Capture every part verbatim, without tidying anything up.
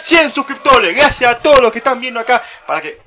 cien suscriptores. Gracias a todos los que están viendo acá. Para que...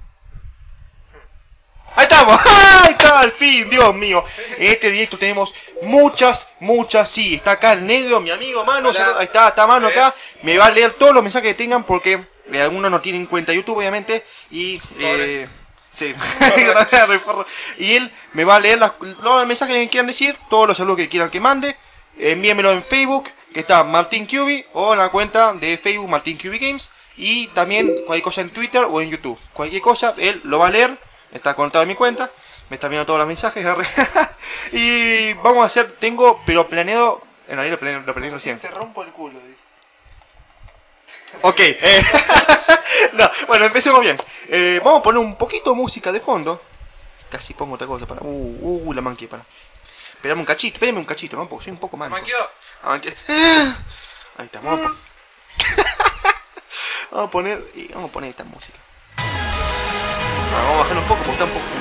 Ahí estamos, ahí está, al fin, Dios mío. En este directo tenemos muchas, muchas, sí, está acá el negro, mi amigo Manu, Hola. ahí está, está Manu acá. Me va a leer todos los mensajes que tengan porque eh, algunos no tienen cuenta YouTube, obviamente. Y, eh, sí, y él me va a leer las, los mensajes que quieran decir, todos los saludos que quieran que mande. Envíenmelo en Facebook, que está Martin Cubi, o en la cuenta de Facebook Martin Cubi Games. Y también cualquier cosa en Twitter o en YouTube. Cualquier cosa, él lo va a leer. Está conectado a mi cuenta, me está viendo todos los mensajes. Y vamos a hacer, tengo, pero planeado, en realidad lo planeé, lo planeé recién. Te rompo el culo, dice. Ok, eh, no, bueno, empecemos bien. Eh, vamos a poner un poquito de música de fondo. Casi pongo otra cosa para... Uh, uh, la manqué, para. Esperame un cachito, espérame un cachito, ¿no? Porque soy un poco manco. ¿Manqueó? Ah, manqué. Ahí está, vamos a poner... vamos a poner, vamos a poner esta música. Vamos a bajar un poco porque está un poco...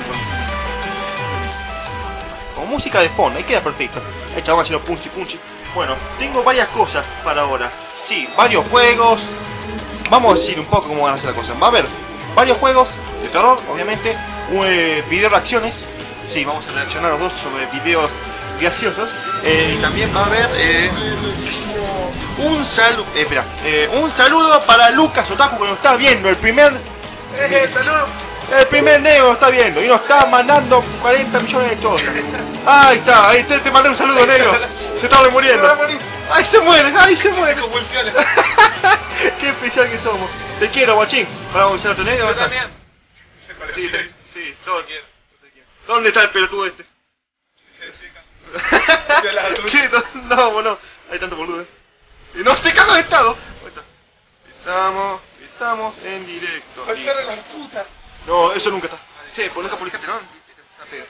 Como música de fondo, ahí queda perfecto. Ahí está, vamos a hacerlo punchi punchi. Bueno, tengo varias cosas para ahora. Sí, varios juegos. Vamos a decir un poco cómo van a hacer la cosa. Va a haber varios juegos de terror, obviamente. Eh, video reacciones. Sí, vamos a reaccionar los dos sobre videos graciosos. Eh, y también va a haber... Eh, un saludo... Eh, espera. Eh, un saludo para Lucas Otaku que nos está viendo. El primer... ¡Eh, saludos! El primer negro lo está viendo y nos está mandando cuarenta millones de chozas. Ahí está, ahí te, te mandé un saludo, negro. Se está muriendo. Ahí se muere, ahí se muere. Convulsiones. Qué especial que somos. Te quiero, guachín. Vamos a usar otro negro. Yo también. Sí, te, sí, todo. ¿Dónde está el pelotudo este? ¿Qué? No, bueno, hay tanto boludo. Y no, estoy cagado de estado. Estamos, estamos en directo. Faltaron las putas. No, eso nunca está. Sí, pues nunca publicaste, ¿no? Está pedo.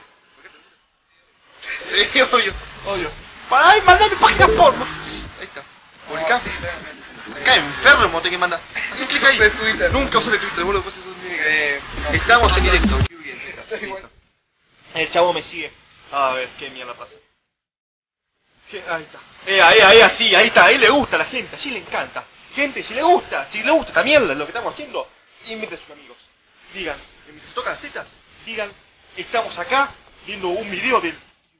Sí, obvio, obvio. Para ahí, mandate páginas porno. Ahí está. Publicá. Acá enfermo te que mandar. Haz clic ahí. Twitter. Nunca usaste Twitter, boludo. Pues eso tiene que... Eh, no. Estamos en directo. Está igual. El chavo me sigue. A ver, qué mierda pasa. ¿Qué? Ahí está. Eh, ahí, ahí, así, ahí está. Ahí le gusta a la gente, así le encanta. Gente, si le gusta, si le gusta esta mierda lo que estamos haciendo, inviten a sus amigos. Digan, mientras tocan las tetas, digan, estamos acá viendo un video del...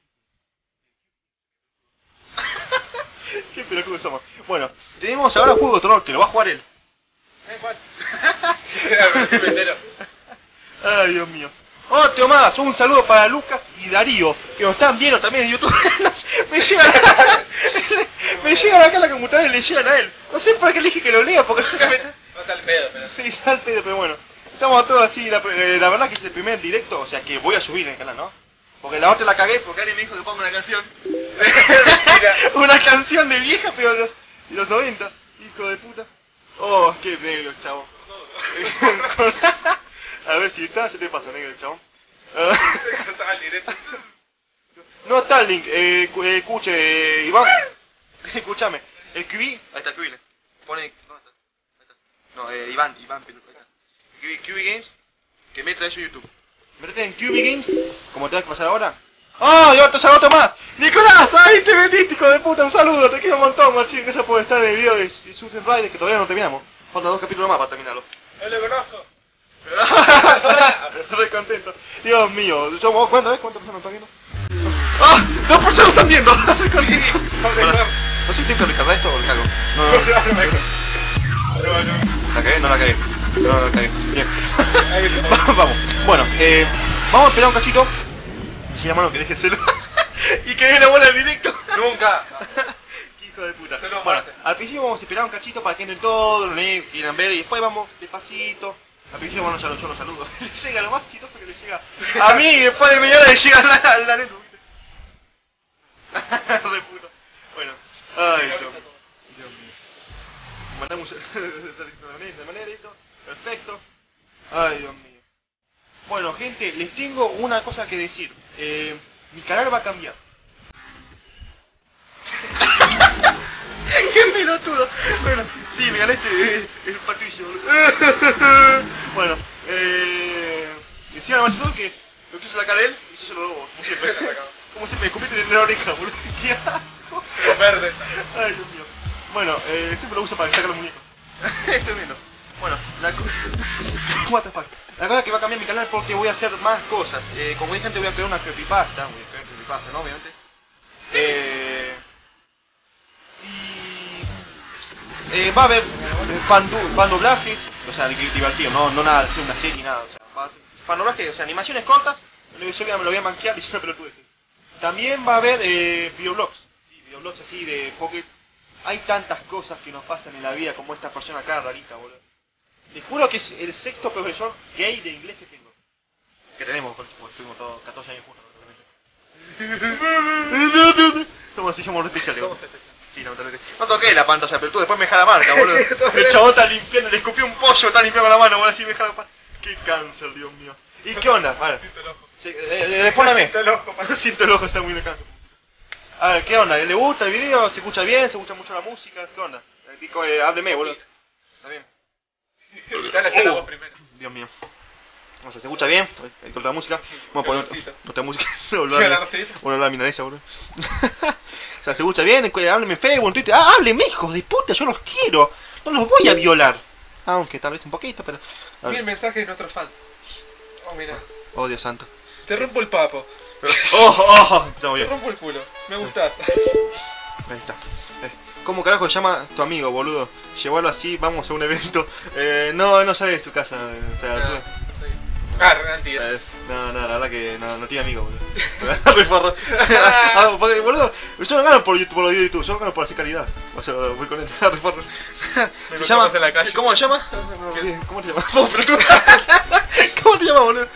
Qué pelotudo somos. Bueno, tenemos ahora un juego de terror que lo va a jugar él. ¿Eh, cuál? Era Ay, Dios mío. Otro más, un saludo para Lucas y Darío, que nos están viendo también en YouTube. me llegan acá, me llegan acá a la computadora y le llegan a él. No sé por qué le dije que lo lea, porque nunca me... No está el pedo, pero... Sí, está el pedo, pero bueno. Estamos todos así, la, eh, la verdad que es el primer directo, o sea que voy a subir en el canal, ¿no? Porque la otra la cagué porque alguien me dijo que ponga una canción. Una canción de vieja, pero de los, de los noventa. Hijo de puta. Oh, qué negro, chavo. A ver si está, se te pasa, negro, chavo. No está el link, eh, eh, escuche, eh, Iván. Escúchame. El Q B, ahí está el Q B. Pone, ¿dónde está? Ahí está. No, eh, Iván, Iván, ahí está. Q B Games, que meta eso en YouTube. Métete en Q B Games, como te vas a pasar ahora. ¡Ah! ¡Y otro saludo más! ¡Nicolás! ¡Ahí te vendiste, hijo de puta! Un saludo, te quiero un montón, machín. Gracias por estar en el video de Susan Riders, que todavía no terminamos. Faltan dos capítulos más para terminarlo. No lo conozco. Estoy contento. Dios mío, somos, ¿cuántas ves? ¿Cuántas personas están viendo? ¡Ah! ¡Dos personas están viendo! Estoy contento. No sé si tengo que recargar esto o lo cago. No, no, no. ¿La cagué? No la cagué. No, no la cagué. Bien. Vamos. Bueno, eh, vamos a esperar un cachito. Si la mano que deje el celo. Y que dé la bola en directo. Nunca. Qué hijo de puta. Solo Bueno, parte. al principio vamos a esperar un cachito para que entren todos, los negros quieran ver y después vamos despacito. Al principio, bueno, ya lo- yo los saludo. Le llega lo más chistoso que le llega a mí y después de media hora le llega la, la, la neta, ¿viste? Re puto. Bueno, ay, Dios mío. Dios mío. Mandamos de manera, listo. Perfecto. Ay, Dios mío. Bueno, gente, les tengo una cosa que decir. Eh, mi canal va a cambiar. ¡Qué pelotudo! Bueno, sí, me gané este eh, el patillo. Bueno, eh... encima más todo que lo quiso sacar él y yo se lo robo, como siempre. Como siempre, me escupiste en la oreja, boludo. ¡Qué asco! Verde. Ay, Dios mío. Bueno, eh, siempre lo uso para sacar los muñecos. Tremendo. Bueno, la cosa... What the fuck. La cosa es que va a cambiar mi canal porque voy a hacer más cosas. Eh, como dije antes, voy a crear una creepypasta. Voy a crear creepypasta, ¿no? Obviamente. Eh... Y... Eh, va a haber fan, fan doblajes. O sea, divertido, no, no nada de hacer una serie, nada. O sea, va a fan doblajes, o sea, animaciones cortas. Yo me lo voy a manquear y siempre pelotudeces. También va a haber eh, videoblogs. Sí, videoblogs así de... Porque hay tantas cosas que nos pasan en la vida como esta persona acá rarita, boludo. Les juro que es el sexto profesor gay de inglés que tengo. Que tenemos, porque estuvimos todos catorce años juntos. Somos así, somos especiales, boludo. Sí, lamentablemente. No toqué la pantalla, pero tú después me deja la marca, boludo. El chabón está limpiando, le escupió un pollo, está limpiando la mano, boludo, así me deja la marca. Qué cáncer, Dios mío. ¿Y qué onda? A ver. Siento el ojo. Sí, eh, respóndame. Siento el ojo, pa. Siento el ojo, está muy de cáncer. A ver, ¿qué onda? ¿Le gusta el video? ¿Se escucha bien? ¿Se gusta mucho la música? ¿Qué onda? Eh, Dico, eh, hábleme, boludo. ¿Está bien? Ya la ya la Uh, voz primero. Dios mío. No sé, ¿se escucha bien? Ahí con la música. Vamos a poner Calorcito. otra música. Volver a la- Calorcito. volver a la milanesa, boludo. O sea, ¿se escucha bien? Cu- Hábleme en Facebook, en Twitter. ¡Ah, hábleme, hijos de puta! Yo los quiero. No los voy a violar. Aunque tal vez un poquito, pero... A Mira ver. el mensaje de nuestros fans. Oh, mira. Oh, Dios santo. Te rompo el papo. ¡Oh, oh! Estamos Te bien. rompo el culo. Me gustás. Ahí está. Eh, ¿Cómo carajo se llama tu amigo, boludo? Llevarlo así, vamos a un evento. Eh, no, no sale de su casa. eh, O sea, No, tú- sí. Ah, Renati. eh, no, no, la verdad que no, no tiene amigos, boludo. Re forro. Ah, porque, boludo, yo no gano por YouTube, por los videos de YouTube, yo no gano por hacer calidad. O sea, voy con él. Re forro. Me Se llama. encontramos en la calle. ¿Cómo se llama? ¿Qué? ¿Cómo te llamas? Vos, pero tú. ¿Cómo te llamas, boludo?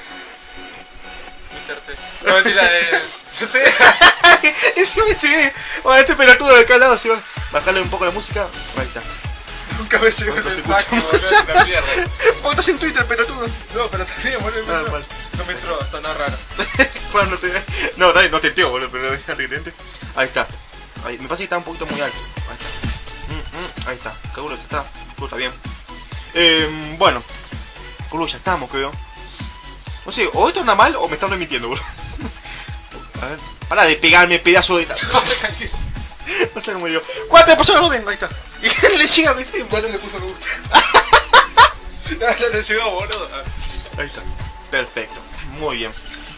mister T. No, mentira, eh. Yo sé. Encima ese. Bueno, este pelotudo de acá al lado se va. Bajarle un poco la música. Ahí está. Nunca me llegó el No se mensaje, escucha boludo. Es una mierda. ¿Por qué estás en Twitter, pelotudo? No, pero también, boludo. Ah, no, mal. no me entró, sonó raro. Bueno, no te. No, dale, no te enteo, boludo, pero déjate que te entre. Ahí está. Ahí, me parece que está un poquito muy alto. Ahí está. Mm, mm, ahí está. Seguro que está. Todo está bien. Eh, bueno. Culo, ya estamos, creo. No sé, o esto anda mal o me están remitiendo, boludo. A ver. Para de pegarme, pedazo de. No sé cómo digo. ¿Cuántas personas lo ven? Ahí está. Y le llega recién, ¿Cuánto boludo. le puso me gusta? Ya, ya te llegó, boludo. Ah. Ahí está. Perfecto. Muy bien.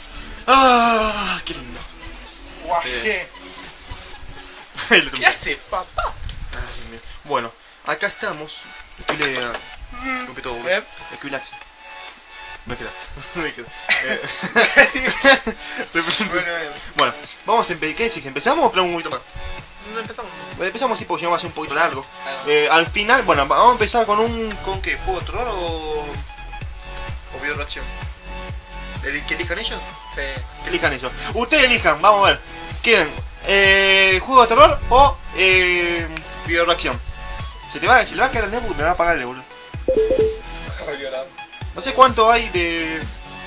Ah, qué lindo. Guaché. Ahí lo ¿Qué tomé. hace, papá? Ay, Dios mío. Bueno, acá estamos. Escribe a... Rompe todo, boludo. ¿Eh? Escribe Me queda. Me queda. Eh, Bueno, bueno. bueno, vamos a empezar. ¿Qué decís? ¿Empezamos o esperamos un poquito más? No empezamos. Bueno, empezamos así porque si no va a ser un poquito largo. Ah, Eh, al final, bueno, vamos a empezar con un... ¿Con qué? ¿Juego de terror o...? ¿O video reacción? ¿El- ¿Que elijan ellos? sí. Que elijan ellos. Ustedes elijan, vamos a ver. ¿Quieren eh, juego de terror o eh, video reacción? Se te va, se le va a caer el netbook, me va a pagar el boludo. Violado. No sé cuánto hay de...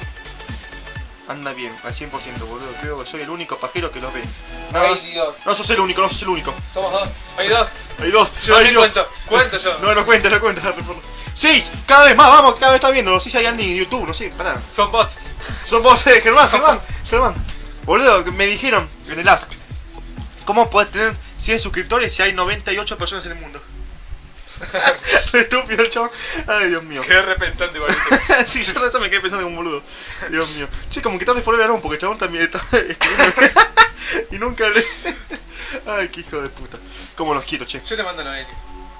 Anda bien, al cien por ciento, boludo. Creo que soy el único pajero que los ve. No, Ay, no, Dios. no sos el único, no sos el único. Somos dos. Hay dos. Hay dos. Yo Hay ni Dios. cuento. Cuento yo. No, no cuenta, no cuenta. Seis, cada vez más, vamos, cada vez está viendo. No sé si hay alguien en YouTube, no sé, pará. Son bots. Son vos, eh, Germán, Germán, Germán. Boludo, que me dijeron en el Ask. ¿Cómo podés tener cien suscriptores si hay noventa y ocho personas en el mundo? Re estúpido el chabón. Ay, Dios mío. Quedé repensante, boludo. Sí, yo eso me quedé pensando como un boludo. Dios mío. Che, como que tal vez Forever no, porque el chabón también está escribiendo. Y nunca le... Ay, qué hijo de puta. Cómo los quiero, che. Yo le mando a Noeli.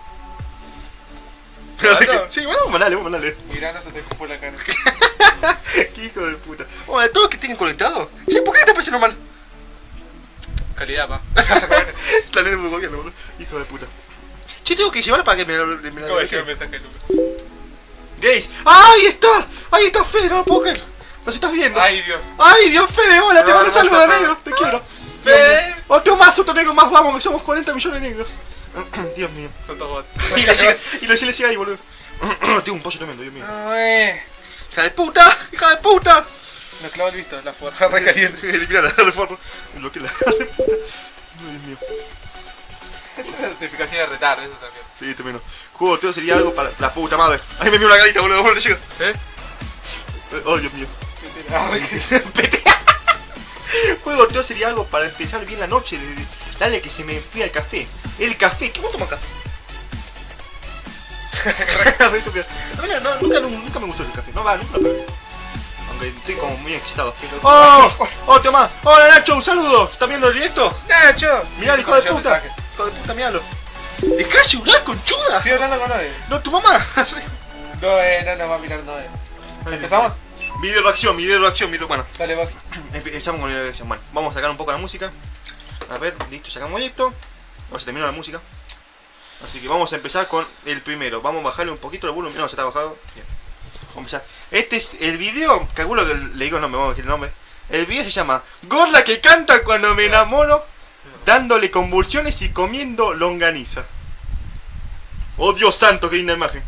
Que- Sí, bueno, vamos a mandarle, vamos a mandarle. Mirá, no se te escupó la cara. Qué hijo de puta. Bueno, de todos los que tienen conectado. Sí, ¿por qué te está pareciendo mal? Calidad, pa. La nena del gobierno, boludo. Hijo de puta. Che, tengo que llevar para que me lo... Me lo ¿Cómo llega el mensaje, Lucas? Gays. ¡Ah, ahí está! Ahí está Fede, no lo puedo creer. Nos estás viendo. Ay, Dios. Ay, Dios, Fede, hola, te No, mando no, saludos, no, no. negro. Te quiero. Fede. Otro más, otro negro más, vamos, que somos cuarenta millones de negros. Dios mío. Son dos bots. Y lo llega, y lo llega ahí, boludo. Tengo un pollo tremendo, Dios mío. No, eh. ¡Hija de puta! ¡Hija de puta! Nos clavó el visto, la forja re caliente. Eliminar la reforma. Lo que la hija de puta. Dios mío. Es una notificación de retardo, eso también. Sí, tremendo. Juego Teo sería algo para la puta madre. Ahí me vio una carita, boludo. ¿Dónde llega? ¿Eh? Eh, Oh, Dios mío. Ah, Vete. Juego Teo sería algo para empezar bien la noche. de- de- Dale que se me enfría el café. El café. ¿Qué vos tomas café? Re estúpido. Mira, no, nunca, nunca me gustó el café. No va, nunca lo probé. Aunque estoy como muy excitado. ¡Oh! ¡Oh, Tomás! ¡Hola, Nacho! ¡Un saludo! ¿Estás viendo el directo? ¡Nacho! Mirá, hijo de puta. Hijo de puta, miralo. ¡Dejá de llorar, conchuda! Estoy hablando con nadie. No, tu mamá. No, eh, no, no va a mirar nada. ¿Empezamos? Video reacción, video reacción, video. Bueno, Dale, vas. empezamos con la reacción. Bueno, vamos a sacar un poco la música. A ver, listo, sacamos esto. Vamos a terminar la música. Así que vamos a empezar con el primero. Vamos a bajarle un poquito el volumen. No, se está bajado. Bien. Vamos a empezar. Este es el video. Calculo que le digo el nombre, vamos a decir el nombre. El video se llama Gorla que canta cuando me enamoro, dándole convulsiones y comiendo longaniza. Oh, Dios santo, qué linda imagen.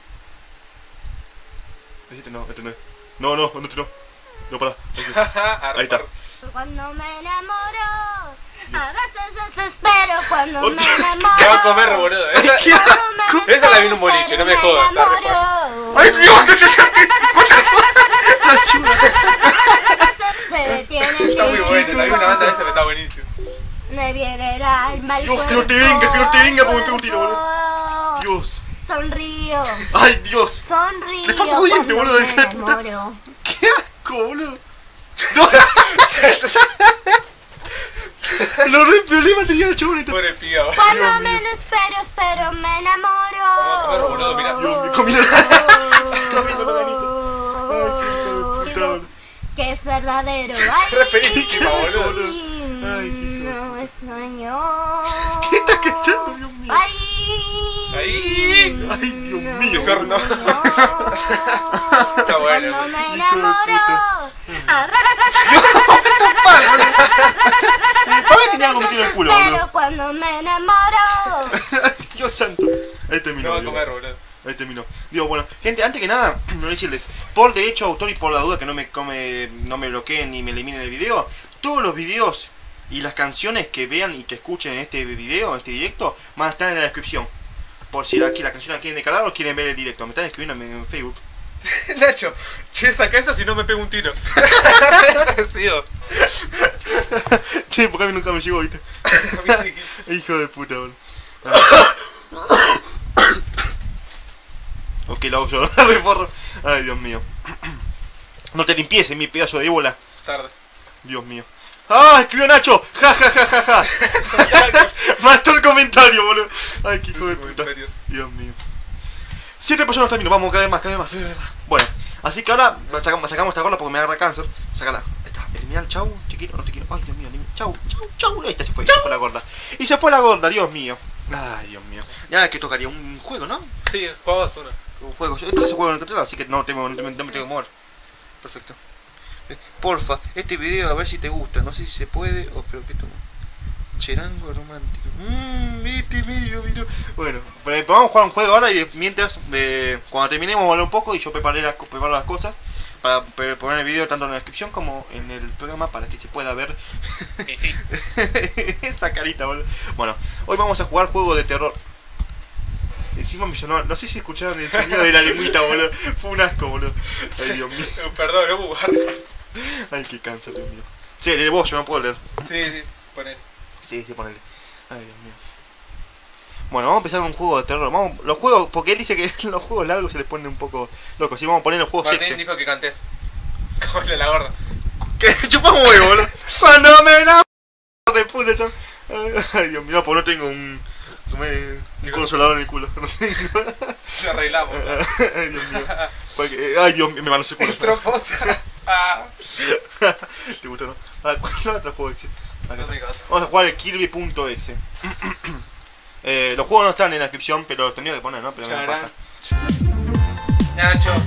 Este no, este no es. No, no, no, este no. No, pará. Ahí está. Cuando me enamoro, a veces desespero cuando me enamoro. Te va a comer, boludo. Esa, esa la vi en un boliche, no me jodas. Está re fuerte. ¡Ay, Dios! ¡No Se detiene el Está muy tiempo. buena, la vi una banda esa, pero está buenísimo. Me viene el alma al Dios, que no te venga, que no te venga porque me pego un tiro, boludo. Dios. Sonrío, ¡Ay, Dios! sonrío. Le falta un diente, cuando boludo, me de puta. enamoro. ¡Qué asco, boludo! ¡No! Lo re problema tenía el chabón esto. Pobre piba, boludo. Cuando menos espero, espero, me enamoro. Vamos a comer, boludo, mirá. Dios mío, comiendo comiendo longaniza. Ay, qué hijo de puta, boludo. Que es verdadero. Ay, Re felicísima, boludo. Ay, qué hijo de no es sueño. ¿Qué estás cachando, Dios mío? Ay, Ahí. Ay, Dios no mío. es no. sueño. Está bueno. Cuando me Hijo de enamoro. ¿Para qué tenía algo metido en el culo, boludo? Pero cuando me enamoro. Dios santo. Ahí terminó. No va a Dios. comer, boludo. Ahí terminó. Digo, bueno, gente, antes que nada, no decirles, por derecho autor y por la duda que no me come, no me bloqueen ni me eliminen el video, todos los videos y las canciones que vean y que escuchen en este video, en este directo, van a estar en la descripción. Por si aquí la canción la quieren descargar o quieren ver el directo. Me están escribiendo en, en Facebook. Nacho, che, saca esa si no me pego un tiro. Sigo. Che, porque a mí nunca me llegó, ¿viste? A mí sí. Hijo de puta, boludo. Ok, lo hago yo, re forro. Ay, Dios mío. No te limpies en mi pedazo de ébola. Tarde. Dios mío. ¡Ah! Escribió Nacho. Ja, ja, ja, ja, ja. Mató el comentario, boludo. Ay, qué hijo de puta. Dios mío. Siete personas también. Vamos, cada vez más, cada vez más. Bueno, así que ahora sacamos, sacamos esta gorra porque me agarra cáncer. Sácala. Ahí está. Eliminar, chau. Chiquito, no te quiero. Ay, Dios mío. Chau, chau, chau. Ahí está, se fue. Se fue la gorda. Y se fue la gorda, Dios mío. Ay, Dios mío. Ya que tocaría un juego, ¿no? Sí, jugabas una. Un juego. Yo entonces juego en el control, así que no, tengo, no, me, no me tengo que mover. Perfecto. Eh, porfa, este video a ver si te gusta. No sé si se puede o pero que tomo. Cherango romántico. Mmm, este video, video. Bueno, pero vamos a jugar un juego ahora y de- mientras, eh, cuando terminemos, vamos a hablar un poco y yo preparé las, preparo las cosas para pre- poner el video tanto en la descripción como en el programa para que se pueda ver esa carita, boludo. Bueno, hoy vamos a jugar juego de terror. Encima me sonó, no sé si escucharon el sonido de la lengüita, boludo. Fue un asco, boludo. Ay, Dios mío. Perdón, no jugar. Ay, qué cáncer, Dios mío. Che, lee vos, yo no puedo leer. Sí, sí, poner. Sí, sí, ponele. Ay, Dios mío. Bueno, vamos a empezar un juego de terror. Vamos, los juegos, porque él dice que los juegos largos se les ponen un poco locos. Si vamos a poner los juegos Martín sexy. dijo que cantes. Como el de la gorda. Que chupamos huevo, boludo. Cuando me enamoro de puta, chan. Ay, Dios mío, no, pues no tengo un. ¿cómo es? Un consolador en el culo. No tengo. Lo arreglamos. Ay, Dios mío. Porque- Ay, Dios mío, me van a hacer culo. Tropota. Ah. ¿Te gustó, no? Ah, ¿cuál es el otro juego exe? Acá No está. me caso. Vamos a jugar el Kirby.exe. eh, los juegos no están en la descripción, pero lo tenía que poner, ¿no? Pero me da paja. Nacho.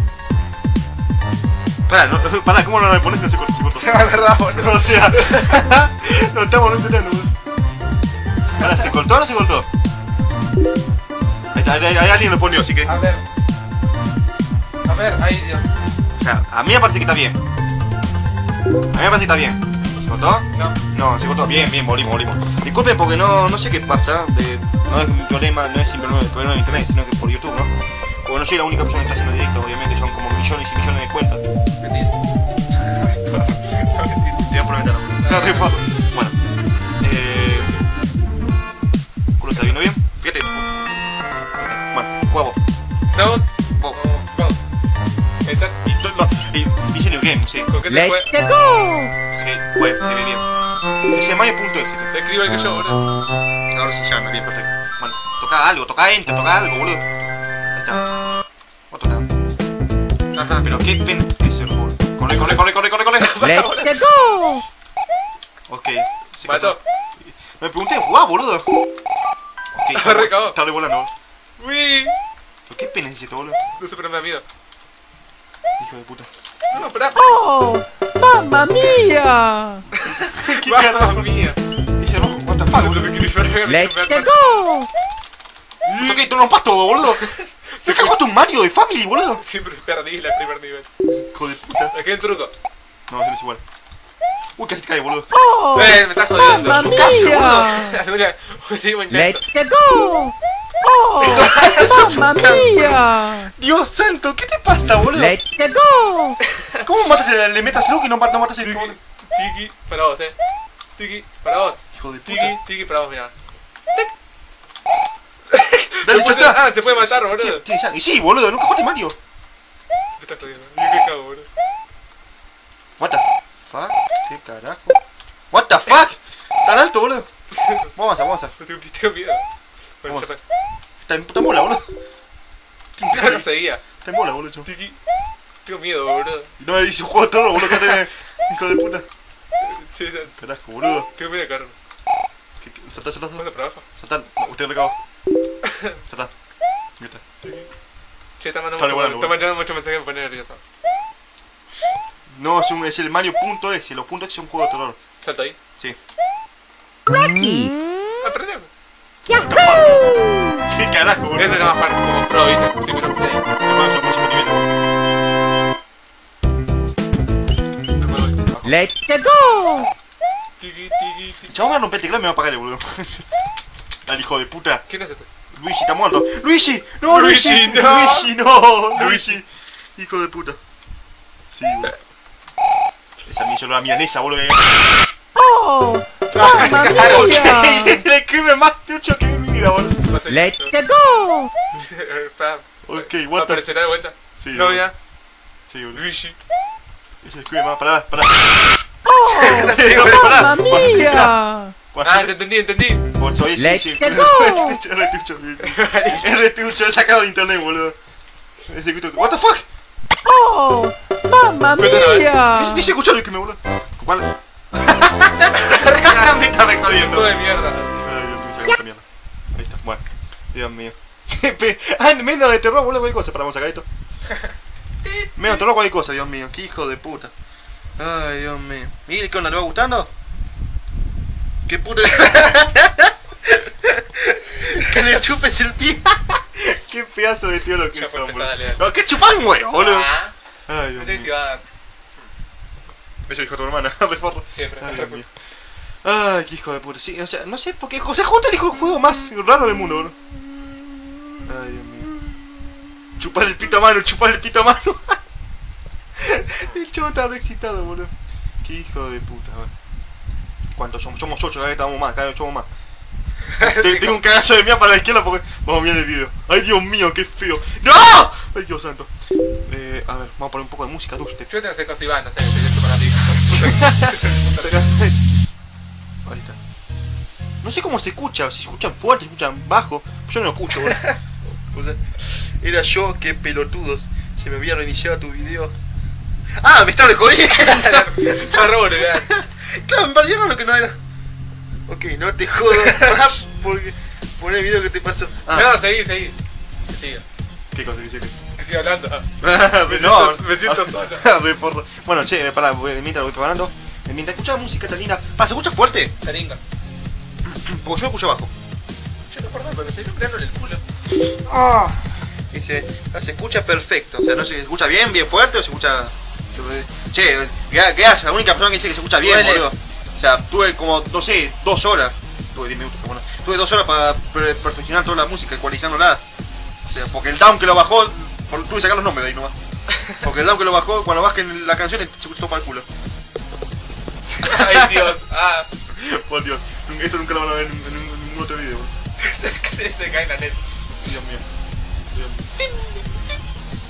Pará, no, pará, ¿cómo no lo pones? No se cortó. Se cortó. Es verdad, boludo. O sea, no estamos no entendiendo, boludo. Pará, ¿se cortó o no se cortó? Ahí está, ahí, ahí alguien lo ponió, así que. A ver. A ver, ahí, Dios. O sea, a mí me parece que está bien. A mí me parece que está bien. ¿Se cortó? No. No, se cortó. Bien, bien, morimos, morimos. Disculpen porque no, no sé qué pasa. De, no es un problema, no es simplemente un problema de internet, sino que por YouTube, ¿no? Porque no soy la única persona que está haciendo directo, obviamente son como millones y millones de cuentas. Mentira. Te voy a prometer. Está re fácil. Bueno. Eh... ¿Culo está viendo bien? Fíjate. Bueno, juego. Vos. Vamos. Esta- Y, to- no, y dice New Game, sí. ¿Con qué se Let's fue? go. Sí, bueno, se ve bien. Ese Mario punto exe. Te escribo el que yo, boludo. Ahora sí ya anda bien, perfecto. Bueno, toca algo, toca enter, toca algo, boludo. Ahí está. Vos toca. Ajá. Pero qué pena que se lo boludo. Corre, corre, corre, corre, corre, corre. Let's go. Ok. Se Mató. casó. Me pregunté, guau, boludo. Ok, está, Recabó. está revolando. Uy. Pero qué pena necesito, boludo. No sé, pero me da miedo. Hijo de puta. No, esperá. Oh, mamma mía. ¿Qué Mamma carajo? mía. Ese rojo, what the fuck, No me boludo. quiero llorar, me Let's quiero pegar. go. Ok, tú rompas todo, boludo. Se cagó tu Mario de Family, boludo. Siempre perdí la primer nivel. Hijo de puta. Aquí hay un truco. No, se me es igual. Uy, casi te cae, boludo. Oh, Eh, me estás jodiendo. mamma Su cáncer, mía. Última- Último intento. Let's go. Oh, Eso es un mamma cáncer. mía. Dios santo, ¿qué te pasa, boludo? Let's go. ¿Cómo matas, le, le metas look y no, ma- no matas el Tiki, boludo? tiki, para vos, eh. Tiki, para vos. Hijo de Tiki, puta. tiki, para vos, mira. Dale, ya Se puede- está. ah, se puede matar, boludo. Sí, tiene sangre. Y sí, boludo, nunca jugaste Mario. Me estás jodiendo. Yo qué cago, boludo. What the fuck? ¿Qué carajo? What the fuck? Tan alto, boludo. Vamos a, vamos a. No tengo, tengo miedo. Bueno, Vamos. ya fue. Está en puta bola, boludo. Ya no seguía. Está en bola, boludo. chavo. Tiki. Tengo miedo, boludo. Y no me dice un juego de terror, boludo, que tenés. Hijo de puta. Sí, sí, Carajo, boludo. tengo miedo de carne. ¿Qué, qué? Saltá, saltá, ¿Vas saltá. para abajo? Saltá. No, usted recabó. Saltá. Ahí está. Che, está mandando Sale mucho, volando, está mandando mucho mensaje que me pone nervioso. No, es, un, es el Mario punto exe. Los puntos exe son un juego de terror. Salto ahí. Sí. Rocky. Aprendemos. What the fuck? ¿Qué carajo, boludo? Ese se llama jugar como pro, ¿viste? Sí, pero play. Además, son próximo nivel. Me voy. Let's go. Tiki, tiki, El tiki. chabón me va a romper el teclado y me va a pagarle, boludo. Dale, hijo de puta. ¿Quién es este? Luigi está muerto. ¡Luigi! ¡No, Luigi! Luigi, no. ¡Luigi, no! ¡Luigi! Hijo de puta. Sí, boludo. Esa mía yo la milanesa, boludo. Oh, mamma Ok, mía. le escribe más trucho que mi vida, boludo. Va a ser Let's esto. go. Espera. Ok, what the... ¿Aparecerá de vuelta? Sí, No, boludo. ya. Sí, boludo. Luigi. Ese escribe más, pará, pará. Oh, Pará, mamma mía. Ah, ya entendí, entendí. Por soy sí, Let's sí. go. Es retucho, es retucho, he sacado de internet, boludo. Ese grito, what the fuck? Oh, mamma mía. Ni, ni se escuchó lo que me boludo. ¿Cuál? Me está re jodiendo. Juego de mierda. Ay, Dios mío, se acabó esta mierda. Ahí está, bueno. Dios mío. Ah, menos de terror, boludo, cualquier cosa. Para, vamos a sacar esto. Menos de terror, cualquier cosa, Dios mío. Qué hijo de puta. Ay, Dios mío. ¿Y qué onda? ¿Le va gustando? ¿Qué puta? Que le chupes el pie. Qué pedazo de tío lo que Ya fue son, boludo. pesada, Lea. No, que chupan un huevo, boludo. Ah. Ay, Dios Pensé que se mío. iba a dar. Eso dijo tu hermana, reforro. Siempre. Ay, Dios mío. Ay, qué hijo de puta. Sí, o sea, no sé por qué. José Junta dijo el juego más raro del mundo, boludo. Ay, Dios mío. Chupar el pito a mano, chupar el pito a mano. El chavo estaba re excitado, boludo. Qué hijo de puta, boludo. ¿Cuántos somos? Somos ocho, cada vez estamos más, cada vez somos más. Te- Tengo un cagazo de mía para la izquierda porque... Vamos a mirar el video. Ay, Dios mío, qué feo. ¡No! Ay, Dios santo. Eh, a ver, vamos a poner un poco de música dubstep. Yo tengo que hacer cosas Iván, no sé, soy de tu Ahí está. No sé cómo se escucha, si se escuchan fuerte, si se escuchan bajo. Yo no lo escucho, boludo. O sea, era yo, qué pelotudos. Se me había reiniciado tu video. ¡Ah! Me estaba jodiendo. Está re bueno, ya. Claro, me pareció raro que no era. Ok, no te jodo más porque poné el video que te pasó. Ah, No, seguí, seguí. Que siga. ¿qué cosa que dice que? Que siga hablando. me siento- me siento solo. Re porro. Bueno, che, pará, voy- mientras lo voy preparando. eh, Mientras escuchaba música tan linda. Pa, ¿se escucha fuerte? Taringa. Porque yo lo escucho bajo. Yo no acordaba, pero me estoy creándole el culo. Dice, ah, se escucha perfecto. O sea, no sé, se escucha bien, bien fuerte o se escucha. Che, gracias, la única persona que dice que se escucha bien, Duele. boludo. O sea, tuve como, no sé, dos horas. Tuve diez minutos, pero bueno. Tuve dos horas para per- perfeccionar toda la música, ecualizándola. O sea, porque el down que lo bajó, por- tuve que sacar los nombres de ahí nomás. Porque el down que lo bajó, cuando bajen la canción, se escuchó para el culo. Ay, Dios. Ah. Por Dios, esto nunca lo van a ver en, en, en ningún otro video, boludo. Casi se cae en la net. Dios mío. Dios mío.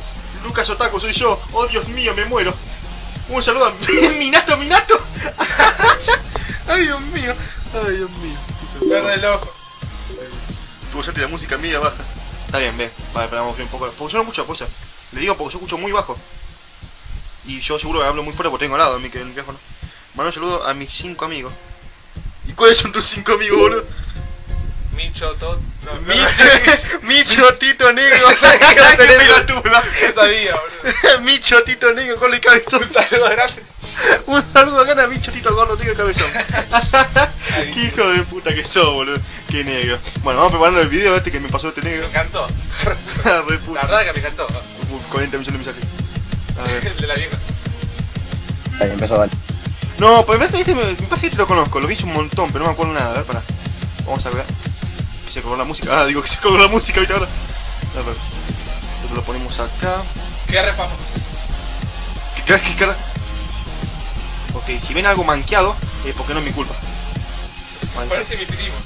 Lucas Otaku soy yo. Oh, Dios mío, me muero. Un saludo a Minato, Minato. Ay, Dios mío. Ay, Dios mío. Verde el ojo. Tú usaste la música mía baja. Está bien, ven. Vale, esperamos un poco. Porque son muchas cosas. Le digo porque yo escucho muy bajo. Y yo seguro que hablo muy fuerte porque tengo al lado mi, el viejo, ¿no? Mando un saludo a mis cinco amigos. ¿Y cuáles son tus cinco amigos, boludo? Micho, Tot. No, no, Micho, Micho, Tito Negro. Yo sabía que iba a hacer Qué eso. pelotuda. Yo sabía, boludo. Micho, Tito Negro, con el cabezón. Un saludo grande. Un saludo acá a Micho, Tito Gordo, Negro, cabezón. Qué hijo de puta que sos, boludo. Qué negro. Bueno, vamos preparando el video este que me pasó este Me negro. encantó. Re puta. La verdad que me encantó. cuarenta millones de mensajes. A ver. El de la vieja. Ahí empezó, vale. No, pues me parece que este, me, me parece que este lo conozco, lo vi un montón, pero no me acuerdo nada. A ver, pará. Vamos a ver. Que se colgó la música. Ah, digo que se colgó la música, ¿viste ahora? A ver. Esto lo ponemos acá. ¿Qué repamos? ¿Qué cara? ¿Qué cara? Ok, si ven algo manqueado, es porque no es mi culpa. Ahí está. Parece mi primo.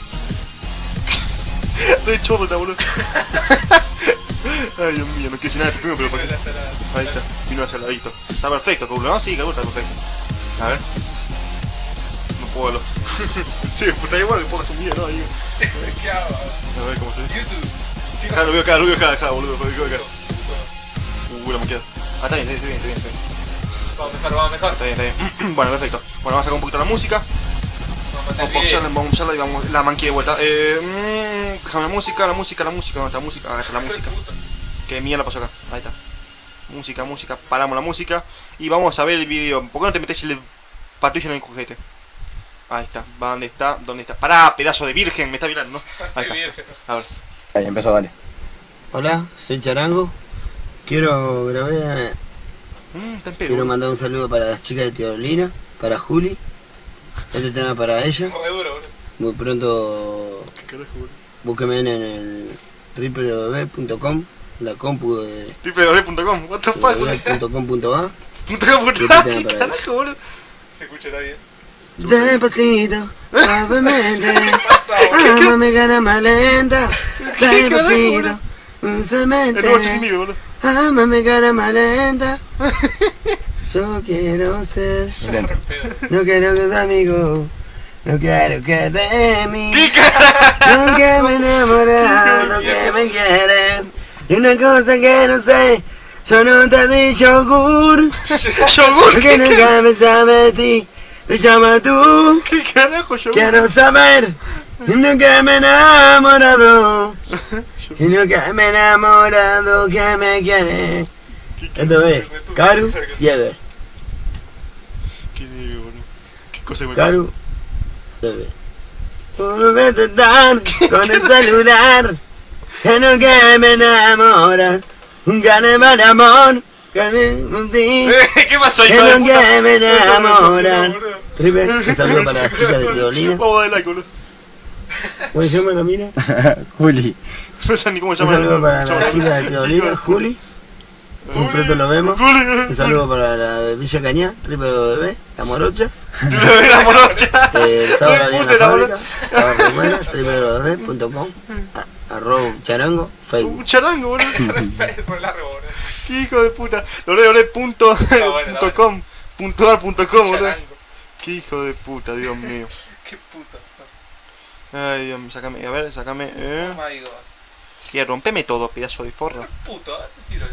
Re chorro está, boludo. Ay, Dios mío, no quiero decir nada de tu primo, pero por De qué. la salada. Ahí está, vino saladito. Está perfecto, Cabulo, ¿no? Sí, Cabulo está perfecto. A ver. No puedo lo. Che, pues está igual que pongas un video, ¿no? Ahí. ¿Qué hago? A ver cómo se ve. YouTube. Acá lo veo acá, lo veo acá, acá, boludo, lo veo acá. Uh, la manqueada. Ah, está bien, está bien, está bien, está bien. Vamos mejor, vamos mejor. Está bien, está bien. Bueno, perfecto. Bueno, vamos a sacar un poquito la música. Vamos a Vamos mandar a video. pausarla, vamos a usarla y vamos la manqué de vuelta. Eh, mmm, déjame la música, la música, la música, ¿dónde está la música? Acá está la música. Que mierda pasó acá, ahí está. Música, música, paramos la música y vamos a ver el video. ¿Por qué no te metes el patrullo en el cujete? Ahí está, ¿dónde está? ¿Dónde está? Pará, pedazo de virgen, me está mirando, ¿no? Ahí está. A ver. Ahí empezó, dale. Hola, soy Charango. Quiero grabar, Mmm, está en pedo. quiero boludo. mandar un saludo para las chicas de Teolina, para Juli. Este tema para ella. Re duro, boludo. Muy pronto ¿Qué carajo, boludo? búsquenme en el w w w punto com, la compu de w punto com, what the fuck, boludo. punto com punto a. Punto com, punto ¿Qué com, tema ¿qué para carajo, boludo? Se escuchará bien. Despacito, suavemente, Pasa, ámame gana más lenta. ¿Qué carajo, Despacito, boludo? El dulcemente, nuevo chiquimío, boludo. ámame gana más lenta. Yo quiero ser, re pedo. no quiero que sea amigo, no quiero que de mí. ¿Qué carajo? No que me enamorado, que me quiere. Y una cosa que no sé, yo no te di yogur. Yogur, Porque ¿qué nunca me sabe de ti, te llama tú. ¿Qué carajo, yogur? Quiero saber, y nunca me he enamorado. Y nunca me he enamorado, que me quiere. Esto es Karu y Ever. Qué negro, boludo. Qué cosa que me pasa. Karu, Ever. Por verte tan con el celular, que nunca me enamoran. Un gane amor, que me ti. Eh, ¿Qué pasó, Que hijo de nunca puta? me Eso no es enamoran. boludo. Triple, un saludo para las chicas de Teolina. Vamos a darle like, boludo. ¿Cómo se llama la mina? Juli. No sé ni cómo se Un llama. saludo para Llama- las chicas de Teolina, Juli. Muy pronto lo vemos. Juli. Un saludo para la de Villa Cañá, Triple Bebé, la morocha. La morocha. El sábado Re en puta la la fábrica. boluda. Sábado Romana, triple bebé punto com, arroba charango, Un Facebook. charango, boludo. Re feo, re largo, boludo. Qué hijo de puta. Lore punto bueno, está com punto ar punto com, boludo. Charango. Qué hijo de puta, Dios mío. Qué puta. Ay, Dios mío, sacame, a ver, sacame. Eh. Oh my god. Y rompeme todo, pedazo de forra. Puto, ah, te tiro.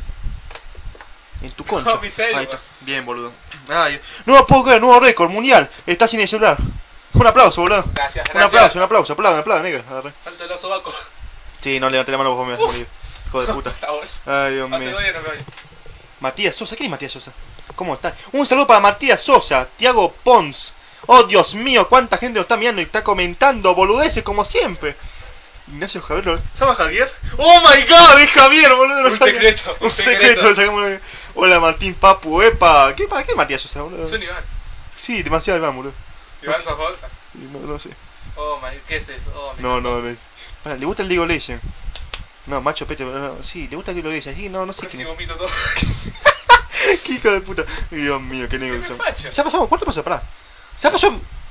En tu concha. Oh, mi celu. Ahí está. Bien, boludo. Ay, no puedo creer, nuevo récord mundial. Está sin el celular. Un aplauso, boludo. Gracias, gracias. Un aplauso, un aplauso, aplaudan, aplaudan, nigga. Agarre. Falta el oso vaco. Sí, no levanté la mano porque me vas a morir. Hijo de puta. Está bueno. Ay, Dios Hace mío. dos días no me voy. Matías Sosa, ¿quién es Matías Sosa? ¿Cómo está? Un saludo para Matías Sosa, Tiago Pons. Oh, Dios mío, cuánta gente lo está mirando y está comentando boludeces como siempre. Ignacio Javier, ¿lo- ¿se llama Javier? ¡Oh my god! Es Javier, boludo. no Un sabía. secreto, Un un secreto. secreto. sacamos- Hola Martín Papu, epa. ¿Qué, ¿Para qué Matías Sosa, boludo? Es un Iván. Sí, demasiado Iván, boludo. Iván Zafota. No, no sé. Oh my, ¿qué es eso? Oh, me No, encantó. no, no es. Para, ¿le gusta el League of Legends? No, macho pete, no, no, sí, ¿le gusta el League of Legends? Sí, no, no sé Casi quién es. vomito todo. Qué hijo de puta. Dios mío, qué negro. me que son. facha. ¿Se ha pasado? ¿Cuánto pasó? Pará. ¿Se ha pasado?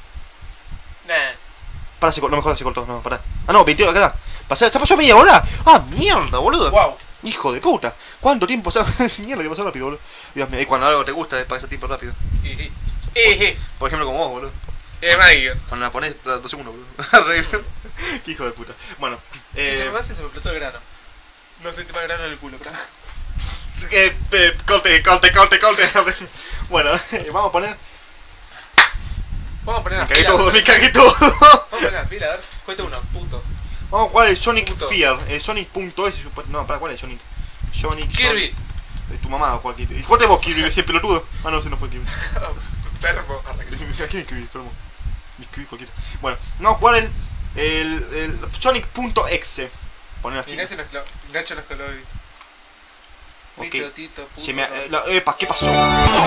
Nah. Pará, se cortó, no me jodas, se cortó, no, pará. Ah, no, veintiocho, acá. Pasá, ¿se ha pasado media hora? Ah, mierda, boludo. Wow. Hijo de puta. ¿Cuánto tiempo pasó? Mierda, que pasó rápido, boludo. Dios mío, y cuando algo te gusta, eh, pasa tiempo rápido. Eje. Eje. Por ejemplo, como vos, boludo. Es mágico. Cuando la pones dos segundos, boludo. Qué hijo de puta. Bueno, Si se eh. me hace, se me explotó el grano. No sentí más grano en el culo, pero... eh, eh, corte, corte, corte, corte. Bueno, eh, vamos a poner. Vamos a poner Me las cagué pilas. todo, me cagué todo. Vamos a poner las pilas, a ver. Cuenta uno, puto. Vamos a jugar el Sonic Punto. Fear. El Sonic.es. No, para, ¿cuál es Sonic? Sonic. Kirby. Sonic. Eh, Tu mamá o cualquier. ¿Y cuál te vos, Kirby? Ese pelotudo. Ah, no, ese no fue Kirby. Perro. ¿A quién es Kirby? Enfermo. Kirby cualquiera. Bueno, vamos a jugar el. El. El Sonic.exe. Poner así. Ignacio nos clavó. Nacho nos clavó. Ok. Bicho, tito, puto. Se me. Eh, la- epa, ¿qué pasó?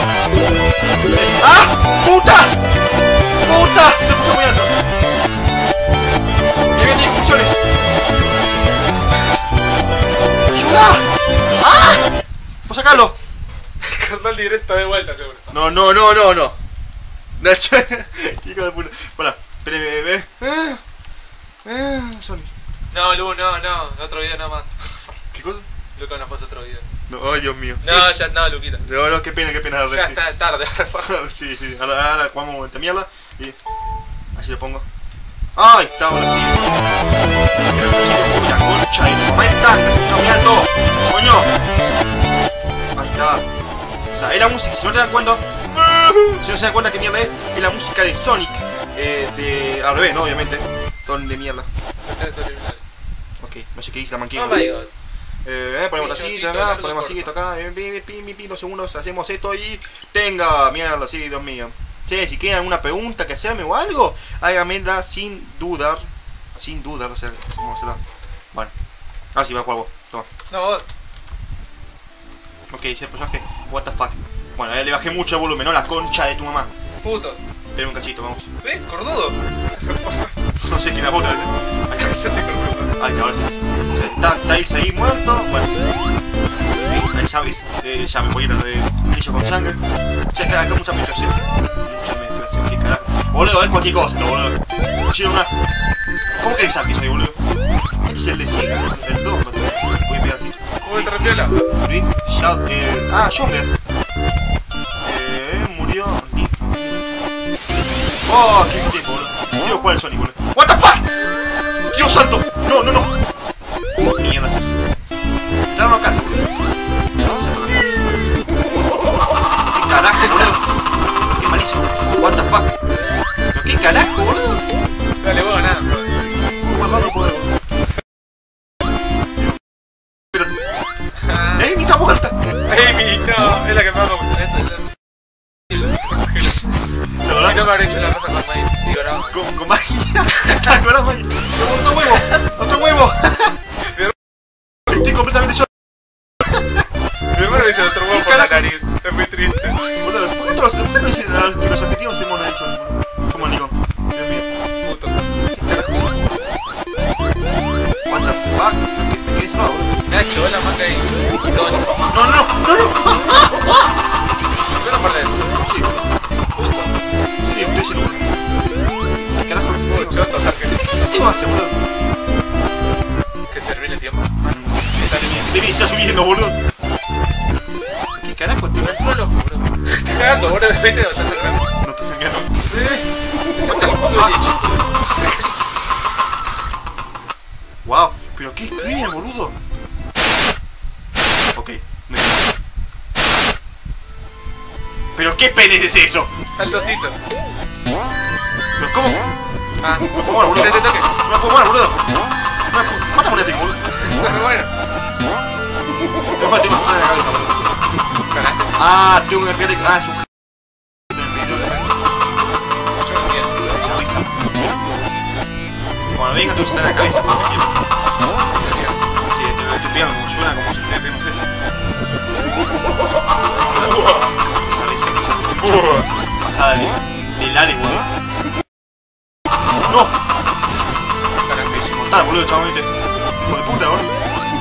¡Ah! ¡Puta! ¡Puta! Se puso muy alto. ¡Que vienen discusiones! ¡Ayuda! ¡Ah! ¡Pues sacarlo! Canal directo de vuelta, seguro. No, no, no, no, no. Nacho, hijo de puta. Pará, espérame, bebé. Ah, ah, Sonic. No, Lu, no, no. Otro video nada más. ¿Qué cosa? Luca nos pasa otro video. No, ay, Dios mío. No, ya no, Luquita. No, no, qué pena, qué pena. Ya sí. está tarde, Rafa. Sí, sí. Ahora, ahora jugamos esta mierda y. Así lo pongo. ¡Ahí está! Ahora sí. Pero chico, la concha de tu mamá está. Está muy alto. ¡Coño! Ahí está. O sea, es la música, si no te dan cuenta. Si no se dan cuenta que mierda es, es la música de Sonic. Eh, de. Al revés, ¿no? Obviamente. Ton de mierda. Ok, no sé qué dice la manquilla. Oh my god. Eh, eh, ponemos así, Tito, acá, largo, ponemos así, corto. esto acá, eh, pi, pi, pi, pi, dos segundos, hacemos esto y tenga, mierda, sí, Dios mío. Che, si quieren alguna pregunta que hacerme o algo, háganmela sin dudar, sin dudar, o sea, ¿cómo hacerla? Bueno, ahora sí va a jugar vos, toma. No, vos. Ok, ese personaje, what the fuck. Bueno, ahí le bajé mucho el volumen, ¿no? La concha de tu mamá. Puto. Espera un cachito, vamos. ¿Ves? Cornudo. No sé quién es puta. Ahí Yo está, soy cornudo. ahí está, ahora sí. O sea, está, está ahí muerto, bueno. Ok, ahí sabes, eh, ya me voy a ir al anillo con sangre. Che, acá, acá mucha mezclación. Mucha mezclación, qué carajo. Boludo, es cualquier cosa, no, boludo. Quiero una. ¿Cómo que saque soy, boludo? Este es el de Sega, el dos, no sé. Voy a pegar así. Uy, te repiola. Luis, ya, eh. Ah, Jonger. Eh, murió. Oh, qué tiempo, boludo. Quiero jugar el Sonic, boludo. What the fuck? Dios santo. No, no, no. Mierda, sí. Entraron a casa. ¿Qué carajo, boludo? Qué malísimo. What the fuck? ¿Pero qué carajo, boludo? Dale, vos, nada. Más raro puedo. Pero. ¡Ey, mi está muerta! Amy, no, es la que más me gusta. Esa es la... La Y verdad, no me habré hecho la rosa con maíz. Digo, no. con, con magia. La con magia. ¡Otro huevo! ¡Otro huevo! Estoy completamente yo. Mi hermano le hizo otro huevo por la nariz. Es muy triste. Boludo, ¿por qué todos los, ¿por qué no dicen a los- que los adjetivos tenemos una edición, boludo? Como Nico. Dios mío. Puto. ¿Qué carajo es eso? What the fuck? ¿Qué, qué quedé cerrado, boludo? Nacho, ve la manga ahí. No, no. No, no, no, no, no. Yo no perdés. Sí, Puto. sí, estoy lleno, boludo. ¿Qué carajo? Mucho, total que... ¿Qué vas a hacer, boludo? Que termine el tiempo. Te vi, está subiendo, boludo. ¿Qué carajo? Estoy No lo juro. Te estás cagando, boludo. De repente lo estás cerrando. no te sangrando. Ah. Wow, pero qué crimen, boludo. Ok, me pero qué pene es eso. Altocito. ¿Pero cómo? Ah. No puedo mover, boludo. Te te toque. No puedo mover, boludo. No puedo- ¿Cuántas monedas tengo, boludo? Está re bueno. Tengo que tengo que en la cabeza, boludo. Ganaste. Ah, tengo que pegarle. Ah, es un. Yo no quiero. Esa risa. Bueno, venga, tú estás en la cabeza. Sí, te estoy pegando como suena como si te pegamos eso. Esa risa que se bajada de, del Ale, boludo. ¡No! Carajo, mortal, boludo, chabón, este. Hijo de puta, boludo.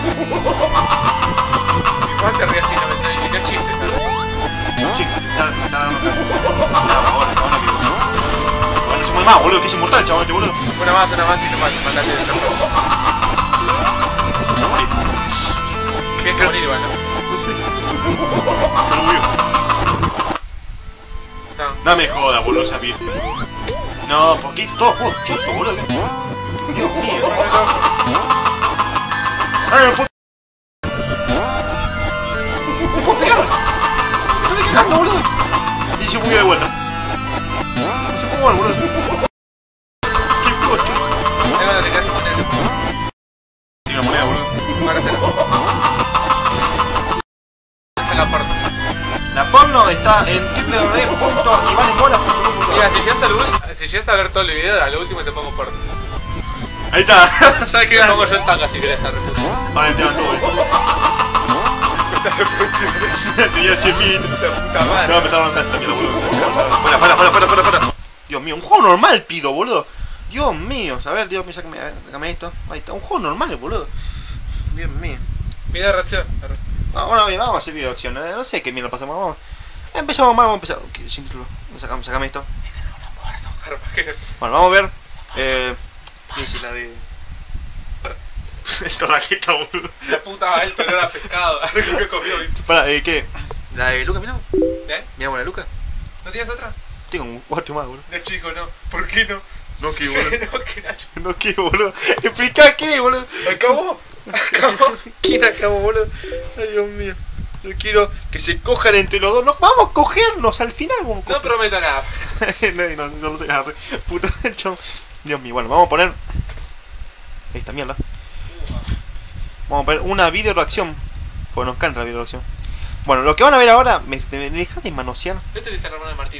Mi papá se ríe así, no me trae ni chiste. Chico, está, está dando cáncer. No, ahora, ahora que. Bueno, se mueve más, boludo, que es inmortal, chabón, este, boludo. Una más, una más y te matas, matate de otra forma. Morí. ¿Qué Tienes que morir igual, ¿no? No sé. Se lo murió. No. No me jodas, boludo, esa virgen. No, porque todo juego choto, boludo. Dios mío. ¡Ah, no puedo! ¡No puedo pegar! ¡Me estoy cagando, boludo! Y yo voy de vuelta. No sé cómo va, boludo. ¡Qué juego choto! Es cuando te quedas sin moneda. Tiene una moneda, boludo. Ahora se la porno. La porno está en w w w punto ivanemora punto com. Mira, si llegas, a si llegas a ver todo el video, a lo último te pongo porno. Ahí está. ¿Sabes qué? Te pongo yo en tanga si querés, arre puto. Vale, te van todo, tenía cien mil. De puta madre. No, me estaban casi también, boludo. Fuera, fuera, fuera, fuera, fuera, fuera. Dios mío, un juego normal pido, boludo. Dios mío, a ver, Dios mío, sácame, a ver, sácame esto. Ahí está, un juego normal, boludo. Dios mío. Video de reacción. Arre. Ahora bien, vamos a hacer video de acción. No sé qué mierda pasamos, vamos. Empezamos mal, vamos a empezar. Ok, sin título. Sacame, sacame esto. Arre, ¿para qué? Bueno, vamos a ver. Eh. ¿Qué es la de.? Esto la jeta, boludo. La puta, esto no era pescado. Arre, que he comido, ¿viste? Para, eh, ¿qué? ¿La de Luca, miramos? ¿Eh? ¿Miramos la de Luca? ¿No tienes otra? Tengo un cuarto más, boludo. De chico, no. ¿Por qué no? No, ¿qué, Sí, boludo? no, que Nacho. No, ¿qué, boludo? Explica qué, boludo. ¿Acabó? ¿Acabó? ¿Quién acabó, boludo? Ay, Dios mío. Yo quiero que se cojan entre los dos. No, vamos a cogernos al final. Vamos a No prometo nada. no, no, no lo sé. Arre. Puta, chon. Dios mío, bueno, vamos a poner esta mierda. Vamos a poner una video reacción. Porque nos encanta la video reacción. Bueno, lo que van a ver ahora, me, me dejas de manosear. Este dice el hermano de Martín.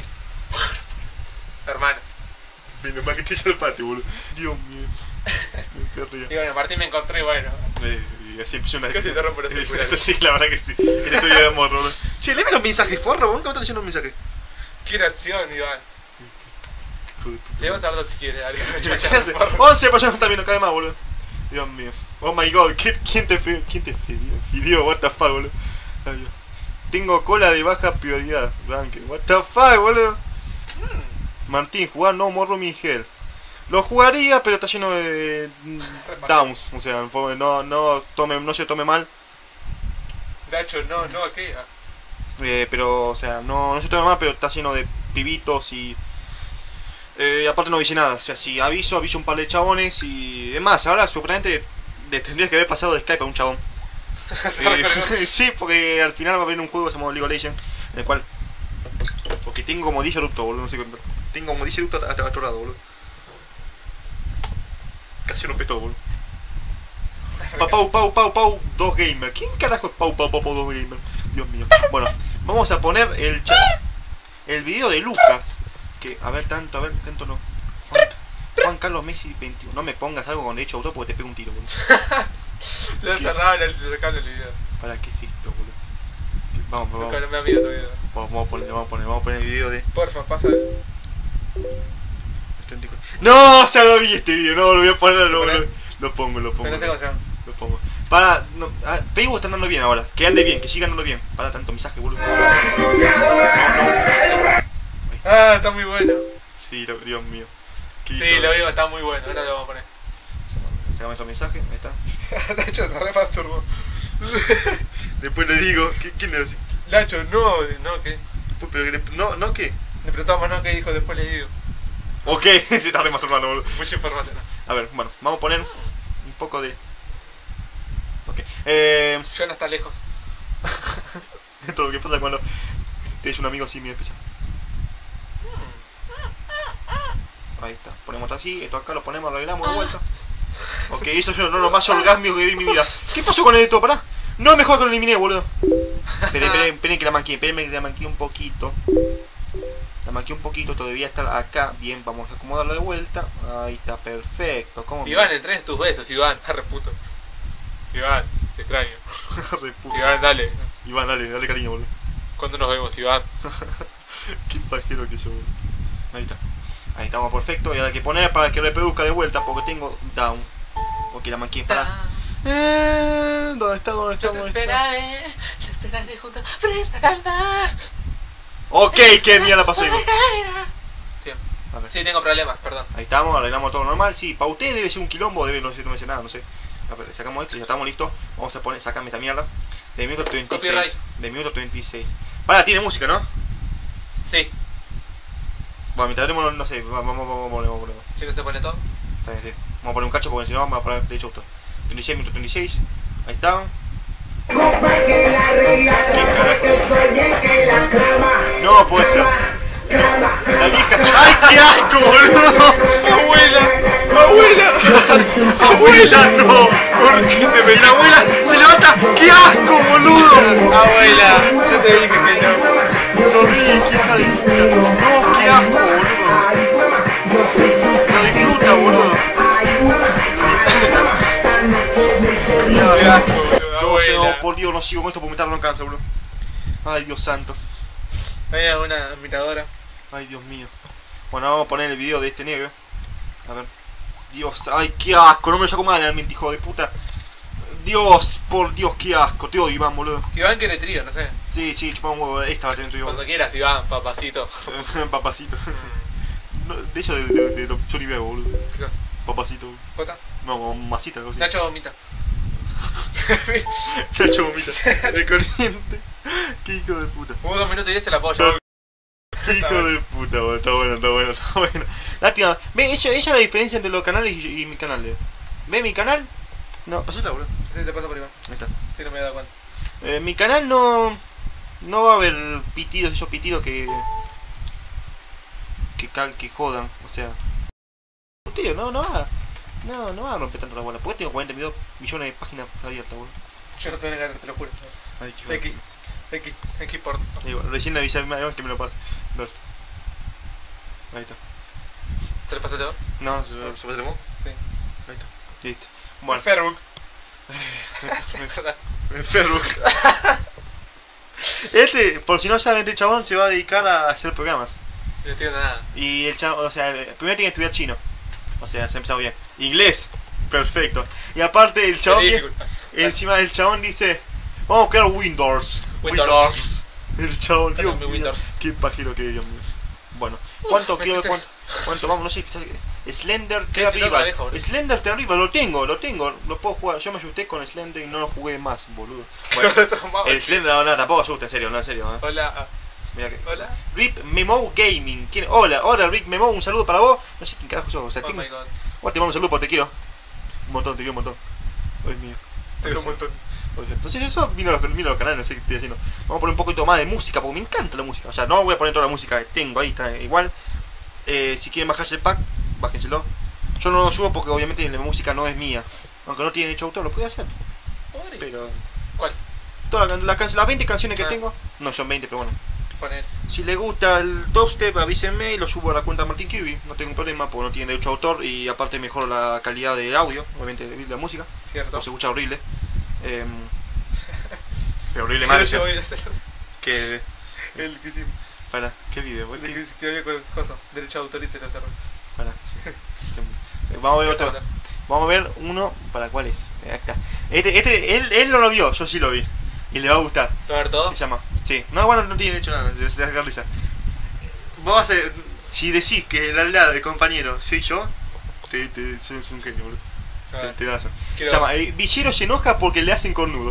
Hermano. Menos mal que te echa el patio, boludo. Dios mío. Me río. Y bueno, Martín me encontré y bueno. Eh, y así empezó una. Casi te rompo la circular. Esto sí, la verdad que sí. Este estoy de morro, boludo. Che, léeme los mensajes, forro, boludo. ¿Cómo estás leyendo un mensaje? Quiero acción, Iván. Hijo de puta. Le vas a hablar lo que quiere, dale. ¿Qué hace? once para allá también, no cae más, boludo. Dios mío. Oh my god, ¿qué, ¿quién te pidió? ¿Quién te pidió? Pidió, what the fuck, boludo. Ay, Dios. Tengo cola de baja prioridad, ranking. What the fuck, boludo. Mm. Martín, jugar no morro mi gel. Lo jugaría, pero está lleno de downs, o sea, no, no, tome, no se tome mal. Nacho, no, no, ¿qué? Ah. Eh, pero, o sea, no, no se tome mal, pero está lleno de pibitos y... Eh, aparte no dice nada, o sea, si aviso, aviso un par de chabones y... Es más, ahora supuestamente le tendrías que haber pasado de Skype a un chabón. Eh, sí, porque al final va a haber un juego llamado League of Legends, en el cual... Porque tengo como diez eruptos, boludo, no sé cuánto. Tengo como diez eruptos hasta el otro lado, boludo. Casi rompe todo, boludo. Pa, Pau, Pau, Pau, Pau, dos gamer. ¿Quién carajo es Pau, Pau, Pau, Pau, dos gamer? Dios mío. Bueno, vamos a poner el chat. El video de Lucas. Que, a ver, tanto, a ver, tanto no. Juan, Juan Carlos Messi veintiuno. No me pongas algo con derecho a autor porque te pego un tiro, boludo. Le cerraron el, le sacaron el video. ¿Para qué es esto, boludo? Vamos, vamos. Nunca no me ha visto tu video. Vamos, vamos a poner, vamos a poner, vamos a poner el video de. Porfa, pasa. No, ya lo vi este video, no, lo voy a poner, lo, ¿Lo lo, pones? lo pongo, lo pongo. Pero no sé cómo se llama. Lo pongo. Para, no, ah, Facebook está andando bien ahora, que ande bien, que siga andando bien. Para tanto mensaje, boludo. No, no. Ah, está muy bueno. Sí, lo, Dios mío. Qué Sí, hijo lo de- veo, está muy bueno. Ahora lo vamos a poner. Sacame estos mensajes, ahí está. Nacho, te re masturbó. Después le digo, ¿qué, ¿quién le dice? Nacho, no, no, ¿qué? Pero que le- no, no, ¿qué? Le preguntamos, no, ¿qué dijo? Después le digo. Ok, se está remasturbando, boludo. Mucha información. A ver, bueno, vamos a poner un poco de... Ok, eh... Yo no está lejos. Esto es lo que pasa cuando tienes un amigo así muy especial. Ahí está, ponemos así, esto acá lo ponemos, arreglamos de vuelta. Ok, eso es lo más orgásmico que vi en mi vida. ¿Qué pasó con el esto? Pará. No, mejor que lo eliminé, boludo. Esperen, esperen, esperen que la manqué, esperen que la manqué un poquito. La manqué un poquito, todavía está acá. Bien, vamos a acomodarlo de vuelta. Ahí está, perfecto. ¿Cómo me- Iván, entrenes tus besos, Iván. Arre puto. Iván, te extraño. Re puto. Iván, dale. Iván, dale, dale cariño, boludo. ¿Cuándo nos vemos, Iván? Qué pajero que sos, boludo. Ahí está. Ahí estamos, perfecto. Y ahora hay que poner para que reproduzca de vuelta porque tengo down. Porque la manqué para... Eh, ¿Dónde está? ¿Dónde está? Yo te ¿Dónde está? esperaré, te esperaré junto frente al mar. Ok, qué mierda pasó ahí. Sí, A ver. sí, tengo problemas, perdón. Ahí estamos, arreglamos todo normal. Sí, para ustedes debe ser un quilombo, debe no sé, no sé nada, no sé. A ver, sacamos esto y ya estamos listos. Vamos a poner, sacame esta mierda. De minuto treinta y seis. Copyright. De minuto treinta y seis. Para, tiene música, ¿no? Sí. Bueno, mientras tenemos, no sé, vamos, vamos, vamos, vamos, vamos, vamos. ¿Sí que se pone todo? Está bien, sí. Vamos a poner un cacho porque si no vamos a poner de hecho justo. treinta y seis, minuto treinta y seis. Ahí está. ¿Qué carajo? No puede ser. La vieja. ¡Ay, qué asco, boludo! ¡Abuela! ¡Abuela! ¡Abuela, no! ¿Por qué te ves? La abuela se levanta. ¡Qué asco, boludo! Abuela, yo te dije que no. Sonríe, qué hija de puta. No, qué asco, boludo. Lo disfruta, boludo. Qué asco, boludo, Yo, yo, abuela. por Dios, no sigo con esto porque me tarda no cansa, boludo. Ay, Dios santo. ¿Hay alguna miradora? Ay, Dios mío. Bueno, vamos a poner el video de este negro. A ver. Dios, ay, qué asco. No me lo saco mal realmente, hijo de puta. Dios, por Dios, qué asco. Te odio, Iván, boludo. Iván quiere trío, no sé. Sí, sí, chupamos un huevo. Esta va a tener tu Iván. Cuando quieras, Iván, papacito. Papacito. No, de eso de, de, de, de Johnny Bebo, boludo. ¿Qué cosa? Papacito. ¿Jota? No, masita, algo así. Nacho vomita. Nacho vomita. De corriente. Qué hijo de puta. Hubo dos minutos y ese la apoyo. Qué hijo de puta, boludo. Está bueno, está bueno, está bueno. Lástima. Ve, ella, ella es la diferencia entre los canales y, y mi canal. eh. ¿Ve mi canal? No, pasala, boludo. Sí, te pasa por Iván. Ahí está. Sí, no me he dado cuenta. Eh, mi canal no. No va a haber pitidos, esos pitidos que. Que, ca- que jodan, o sea. Tío, no, no va. No, no va a romper tanto la bola. Porque tengo cuarenta y dos millones de páginas abiertas, boludo. Yo no te voy a negar, te lo juro. Ay, qué X, X, X por... Y bueno, recién le avisé a mi Iván que me lo pase. No. Ahí está. ¿Te lo pasaste vos? No, se se pasa vos. Sí. Ahí está. Listo. Bueno. Facebook. Enfermo. Este, por si no saben, este chabón se va a dedicar a hacer programas. No entiendo nada. Y el chabón, o sea, primero tiene que estudiar chino. O sea, se ha empezado bien. Inglés, perfecto. Y aparte el chabón, Qué dificultad. encima el chabón dice, vamos a crear Windows. Windows. El chabón, Dios Dame mío, Windows. qué pajero que es, Dios mío. Bueno, ¿cuánto me quiero? hiciste- ¿Cuánto? ¿Cuánto? Vamos, no sé. Slender Sí, sí, no, Terrible. dejo, boludo. Slender Terrible, lo tengo, lo tengo. Lo puedo jugar. Yo me asusté con Slender y no lo jugué más, boludo. Bueno, el Slender, no, no, tampoco asusta, en serio, no, en serio. ¿eh? Hola. Mira que... Hola. Rip Memo Gaming. ¿Quién? Hola, hola Rick Memo, un saludo para vos. No sé quién carajo sos, o sea, Oh tengo... my god. Bueno, te mando un saludo porque te quiero. Un montón, te quiero un montón. Ay, mío. Te quiero un montón. Entonces eso vino a los, vino a los canales, no sé qué estoy haciendo. Vamos a poner un poquito más de música, porque me encanta la música. O sea, no voy a poner toda la música que tengo ahí, está igual. Eh, si quieren bajarse el pack, bájenselo. Yo no lo subo porque obviamente la música no es mía. Aunque no tiene derecho a autor, lo puede hacer. Pero... ¿Cuál? Todas las, las, can- las veinte canciones que Ah. tengo, no son veinte, pero bueno. Poner. Si les gusta el dubstep, avísenme y lo subo a la cuenta de Martín Kirby. No tengo problema porque no tiene derecho a autor y aparte mejora la calidad del audio, obviamente de la música. Cierto. No se escucha horrible. Eh, pero horrible mal, o sea, voy a hacer que... el que hicimos. Para, ¿qué video? El que, que había con cosas. Derecho de autor y te lo cerró. Para. Eh, Vamos a ver otro. Vamos a ver uno. ¿Para cuál es? Eh, Acá. Este, este, él, él no lo vio, yo sí lo vi. Y le va a gustar. ¿Lo va a ver todo? Se llama. Sí. No, bueno, no tiene hecho nada. De sacar risa. Vos vas a. Si decís que el al lado, el compañero, soy yo, te, te, soy, soy un genio, boludo. A Te, ver. te da razón. Se Quiero- llama. El villero se enoja porque le hacen cornudo.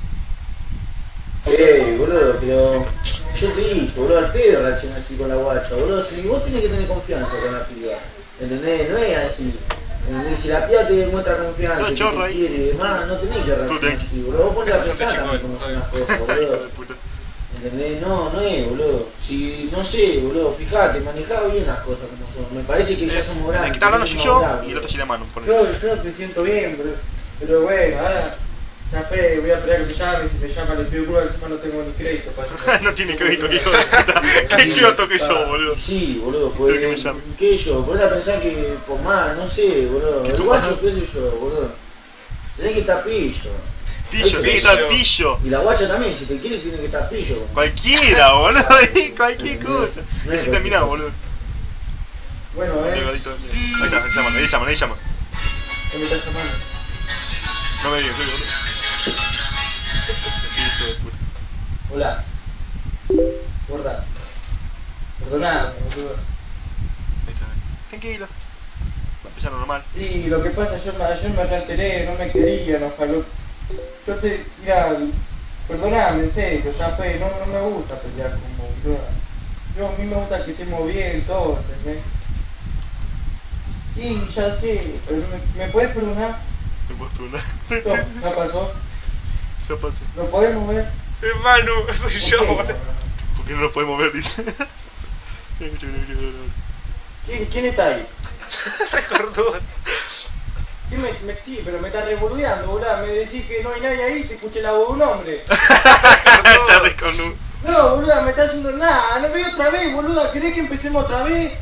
Eh, boludo, pero yo te dije, boludo, al pedo reaccionar así con la guacha, boludo, si vos tenés que tener confianza con la piba, ¿entendés? No es así, ¿entendés? Si la piba te demuestra confianza, No, que chorra te ahí. quiere y demás, no tenés que reaccionar tenés. así, boludo, vos ponés a Yo te pensar chico, también con estoy- unas cosas, Hijo de boludo, puta. ¿entendés? No, no es, boludo, si, no sé, boludo, fijate, manejá bien las cosas como son, me parece que ya somos El grandes. que está hablando soy somos yo grandes, y el otro sí la mano. ponele. Yo, yo te siento bien, pero, pero bueno, ahora ya fe, voy a esperar que se llame, si me llama le pido culo, encima no tengo ni crédito para No tiene crédito, hijo de puta. Qué quioto que sos, boludo. Sí, boludo, Pero que me pues, llame. qué yo, ponés a pensar que por más, no sé, boludo, ¿Qué el tu guacho, más? qué sé yo, boludo, tenés que estar pillo, Pillo, tiene que estar pillo. y la guacha también, si te quiere tiene que estar pillo, Cualquiera, boludo. Cualquier cosa. No Y es si lo terminado, que- boludo. Bueno, eh, Pegadito de mierda. Ahí está, ahí llaman, ahí llaman, ahí llaman. ¿qué me estás llamando? No me digas, boludo. Qué hijo de puta. Hola. Gorda. Perdona, boludo. Ahí está. Tranquilo. Va a empezar normal. Sí, lo que pasa, yo me, ayer me reenteré, no me quería, nos jaló. Yo te, mira, Perdóname, en serio, ya fe, no, no me gusta pelear con vos, boludo. Yo a mí me gusta que estemos bien, todo, ¿entendés? Sí, ya sé, pero ¿me, ¿me puedes perdonar? ¿Me puedes perdonar? No, ya pasó. Ya pasó. ¿Lo podemos ver? Hermano, soy yo, Ok, boludo. ¿Por qué no lo podemos ver? Dice. ¿Quién, ¿Quién está ahí? Recordó. ¿Qué me, me, sí, pero me estás revoludeando, boludo. Me decís que no hay nadie ahí, te escuché la voz de un hombre. Está desconudo. No, boludo, me estás haciendo nada. No veo otra vez, boludo. ¿Querés que empecemos otra vez?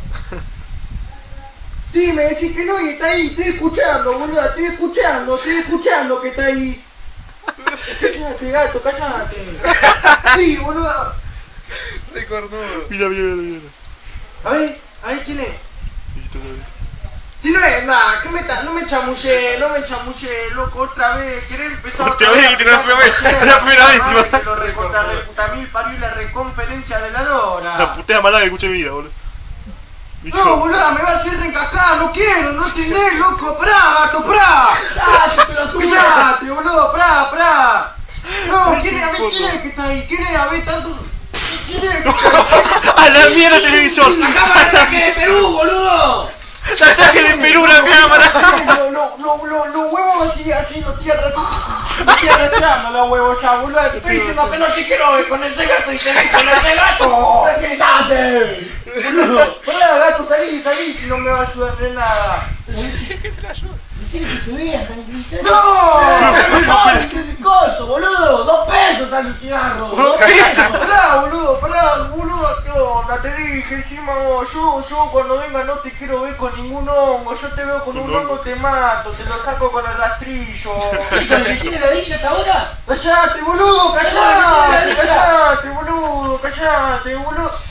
Sí, me decís que no y está ahí. Estoy escuchando, boludo. Estoy escuchando, estoy escuchando que está ahí. Cállate, gato, cállate. Sí, boludo. Recordó. Mira, mira, mira. A ver, a ver quién es. Listo, dale. Si no es nada, que me ta- no me chamullé, no me chamullé, loco, otra vez. ¿Querés empezar Otra vez, que no es la primera vez, es la primera vez, Ay, encima. que lo recontra reputa mil parió la reconferencia de la lora. La putea más larga que escuché en mi vida, boludo. No, boluda, me va a hacer reencascar, no quiero, no entendés, loco, pará, gato, pará. Cállate, pelotudo. Cállate, boludo, pará, pará. No, ¿quién es? A ver, ¿quién es que está ahí? ¿Quién es? A ver, tanto... ¿Quién es? ¡A la mierda el televisor! ¡La cámara de traje de Perú, boludo! ¡La traje de Perú la cámara! Los lo, lo, lo, lo huevos así, así, los tierra... Los tierra tirando los huevos ya, boludo. Te estoy diciendo que no te quiero ver con ese gato y querés con ese gato. ¡Tranquilízate! Boludo, pará, gato, salí, salí, si no me va a ayudar en nada. Dice que se veía, tranquilizate. ¡No! ¡No! ¿Qué coso, boludo? ¡Dos pesos sale un cigarro! ¡Dos pesos! Pará, boludo, pará, boludo, ¿qué onda? Te dije encima vos, yo, yo cuando venga no te quiero ver con ningún hongo, yo te veo con un hongo, te mato, te lo saco con el rastrillo. ¿Tiene la dicha hasta ahora? ¡Callate, boludo, callate, callate, boludo, callate, boludo!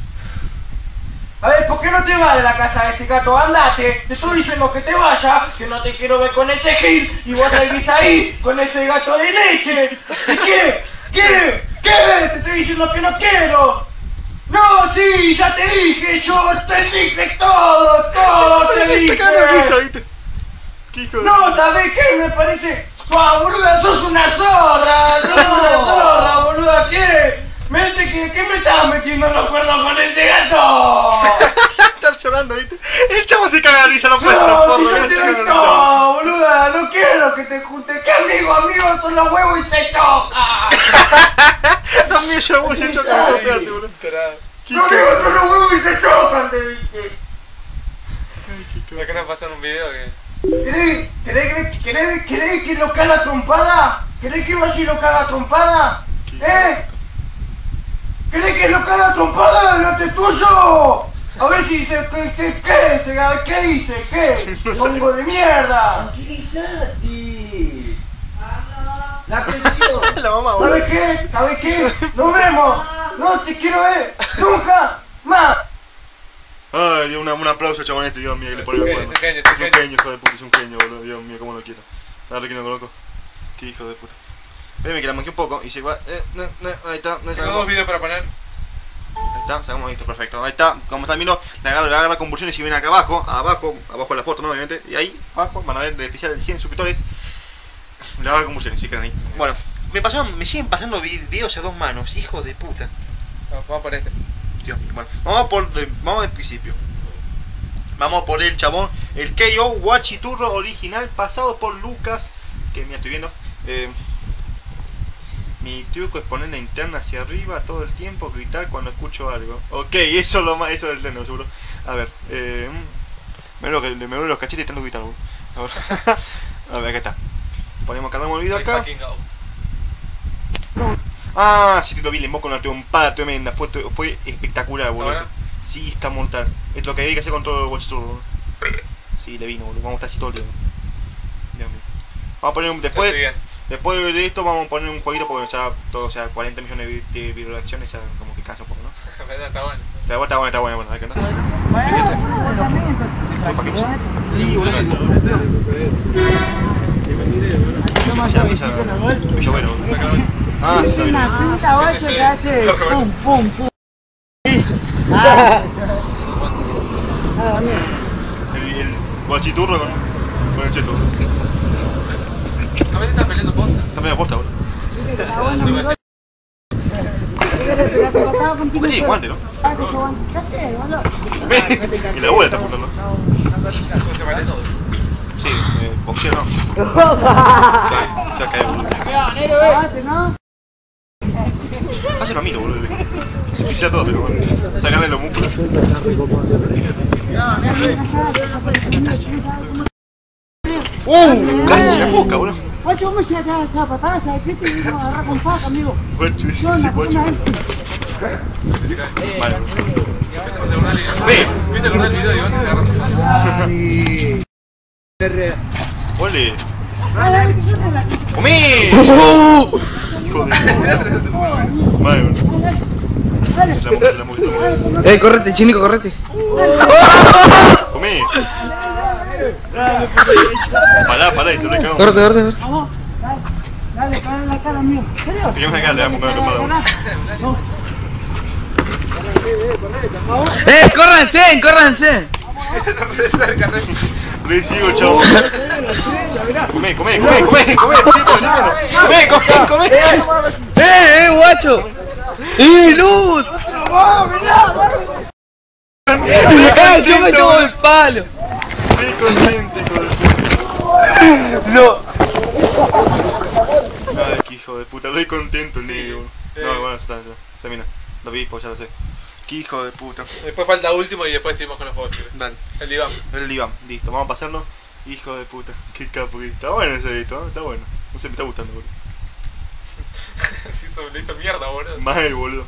A ver, ¿por qué no te vas de la casa de ese gato? Andate, te estoy diciendo que te vayas, que no te quiero ver con ese gil y vos seguís ahí con ese gato de leche. ¿Y qué? ¿Qué? ¿Qué? Te estoy diciendo que no quiero. No, sí, ya te dije, yo te dije todo, todo te dije. ¿Viste? ¿Qué hijo de...? No, ¿sabés qué? Me parece... ¡Guau, boluda, sos una zorra! ¡Sos una zorra, boluda! ¿Qué? Me dice que, ¿qué me estás metiendo los cuernos con ese gato? Estás llorando, ¿viste? El chavo se caga de risa, no puede, No, no si puedo, yo no te se caga de risa. no, boluda, no quiero que te juntes. ¿Qué amigo, amigo? Son los huevos y se chocan. También yo voy a chocar, no confías, seguro. ¿Qué No, amigo, cago? son los huevos y se chocan, te dije. ¿Por qué no pasan un video que...? ¿Querés, querés, querés, querés que lo caga trompada? ¿Querés que vaya y lo caga trompada? ¿Eh? ¿Querés que lo caga trompada delante tuyo? A ver si dice, ¿qué, qué, qué, qué, qué dice? ¿Qué? ¡Hongo de mierda! Tranquilizate. La presión. La mamá, boludo. ¿Sabes qué? ¿Sabes qué? ¡Nos vemos! ¡No te quiero ver! ¡Nunca más! Ay, una, un aplauso, chabonete, Dios mío, que le pone la Es un cuerda. genio, Es es un un genio, hijo de puta, es un genio, boludo. Dios mío, cómo lo quiero. Dale que no coloco. Qué hijo de puta. Espérame que la manqué un poco y se va. Eh, no, no, ahí está, no Tengo sacamos. dos videos para poner. Ahí está, sacamos esto, perfecto. Ahí está, como están viendo, le agarra, le agarra convulsiones y viene acá abajo, abajo, abajo de la foto, ¿no? Obviamente. Y ahí, abajo, van a ver el especial de cien suscriptores. Le agarra convulsiones, si quedan ahí. Bueno, me pasaron, me siguen pasando videos a dos manos, hijo de puta. Vamos, vamos por este. Dios mío, bueno, vamos por, de- vamos del principio. Vamos por el chabón, el K O Guachiturro original, pasado por Lucas, que mira, estoy viendo. Eh, mi truco es poner la interna hacia arriba todo el tiempo, gritar cuando escucho algo. Ok, eso es lo más, eso es el deno, seguro. A ver, eh, me veo, me veo los cachetes y tanto gritar. boludo. A ver, a ver, acá está. Ponemos, cargamos el video My acá. fucking go. Ah, sí, te lo vi, le moco una trompada tremenda, fue, fue espectacular, boludo. ¿Ahora? Sí, está mortal. Es lo que hay que hacer con todo Watch Tour, boludo. Sí, le vino, boludo. Vamos a estar así todo el tiempo. Dios mío. Vamos a poner un, después, Estoy bien. después de esto vamos a poner un jueguito porque ya todo, o sea, cuarenta millones de, vi- de visualizaciones, ya como que cansa un poco, ¿no? Verdad, está bueno. Pero está bueno, está bueno, bueno, a ver qué onda. Disculpa, ¿qué pasó? Sí, Ya empieza a llover, boludo. Ah, sí, lo vi. Pinta ocho que hace pum, pum, pum. El, el guachiturro con, con el cheto. A veces estás peleando posta. Está medio posta, boludo. Está bueno, mi gordo. ¿Por qué tiene guante, no? ¿Qué haces, boludo? Y la abuela está apuntando. ¿Cómo se vale todo? Sí, eh, boxeo no. Se va, se va a caer, boludo. Aguante, ¿no? Hace mamito, boludo. Se pisea todo, pero bueno. Sacarle los músculos. ¿Qué estás haciendo? ¡Uh! Casi la boca, boludo. Guacho, ¿cómo se te da esa patada? ¿Sabes qué te vino a agarrar con paca, amigo? Guacho, ese, ¿Qué ese onda? guacho. ¿Cómo es? Vale. ¿Viste a acordar el Ve. ¿Viste acordar el video de Iván que se agarra? ¡Ole! Dale, dale, que suene la- ¡Comé! Hijo de puta. Madre, boludo. Dale, Se la moja, se la moja, se la moja. Eh, correte, chinico, correte. ¡Comé! Pará, pará, y se lo cagó. Correte, correte, correte. vamos. Dale, dale, dale la cara, amigo. ¿En serio? Pillamos acá, le damos con la cámara. No. Eh, córranse, córranse. Le sigo, chavo. Comé, comé, comé, comé, comé, sí, comé, comé, comé. Eh, eh, guacho. Eh, luz. Eh, yo me tomo el palo. Estoy contento, hijo de puta. No. Ay, qué hijo de puta, estoy contento el negro. No, bueno, está, ya, se mina. Lo vi, pues ya lo sé. Qué hijo de puta. Después falta último y después seguimos con los juegos. Dale, El diván. el diván, listo, vamos a pasarlo. Hijo de puta, qué capo que está bueno ese edito, ¿eh? Está bueno. No sé, me está gustando, boludo. Se hizo, le hizo mierda, boludo. Madre, boludo.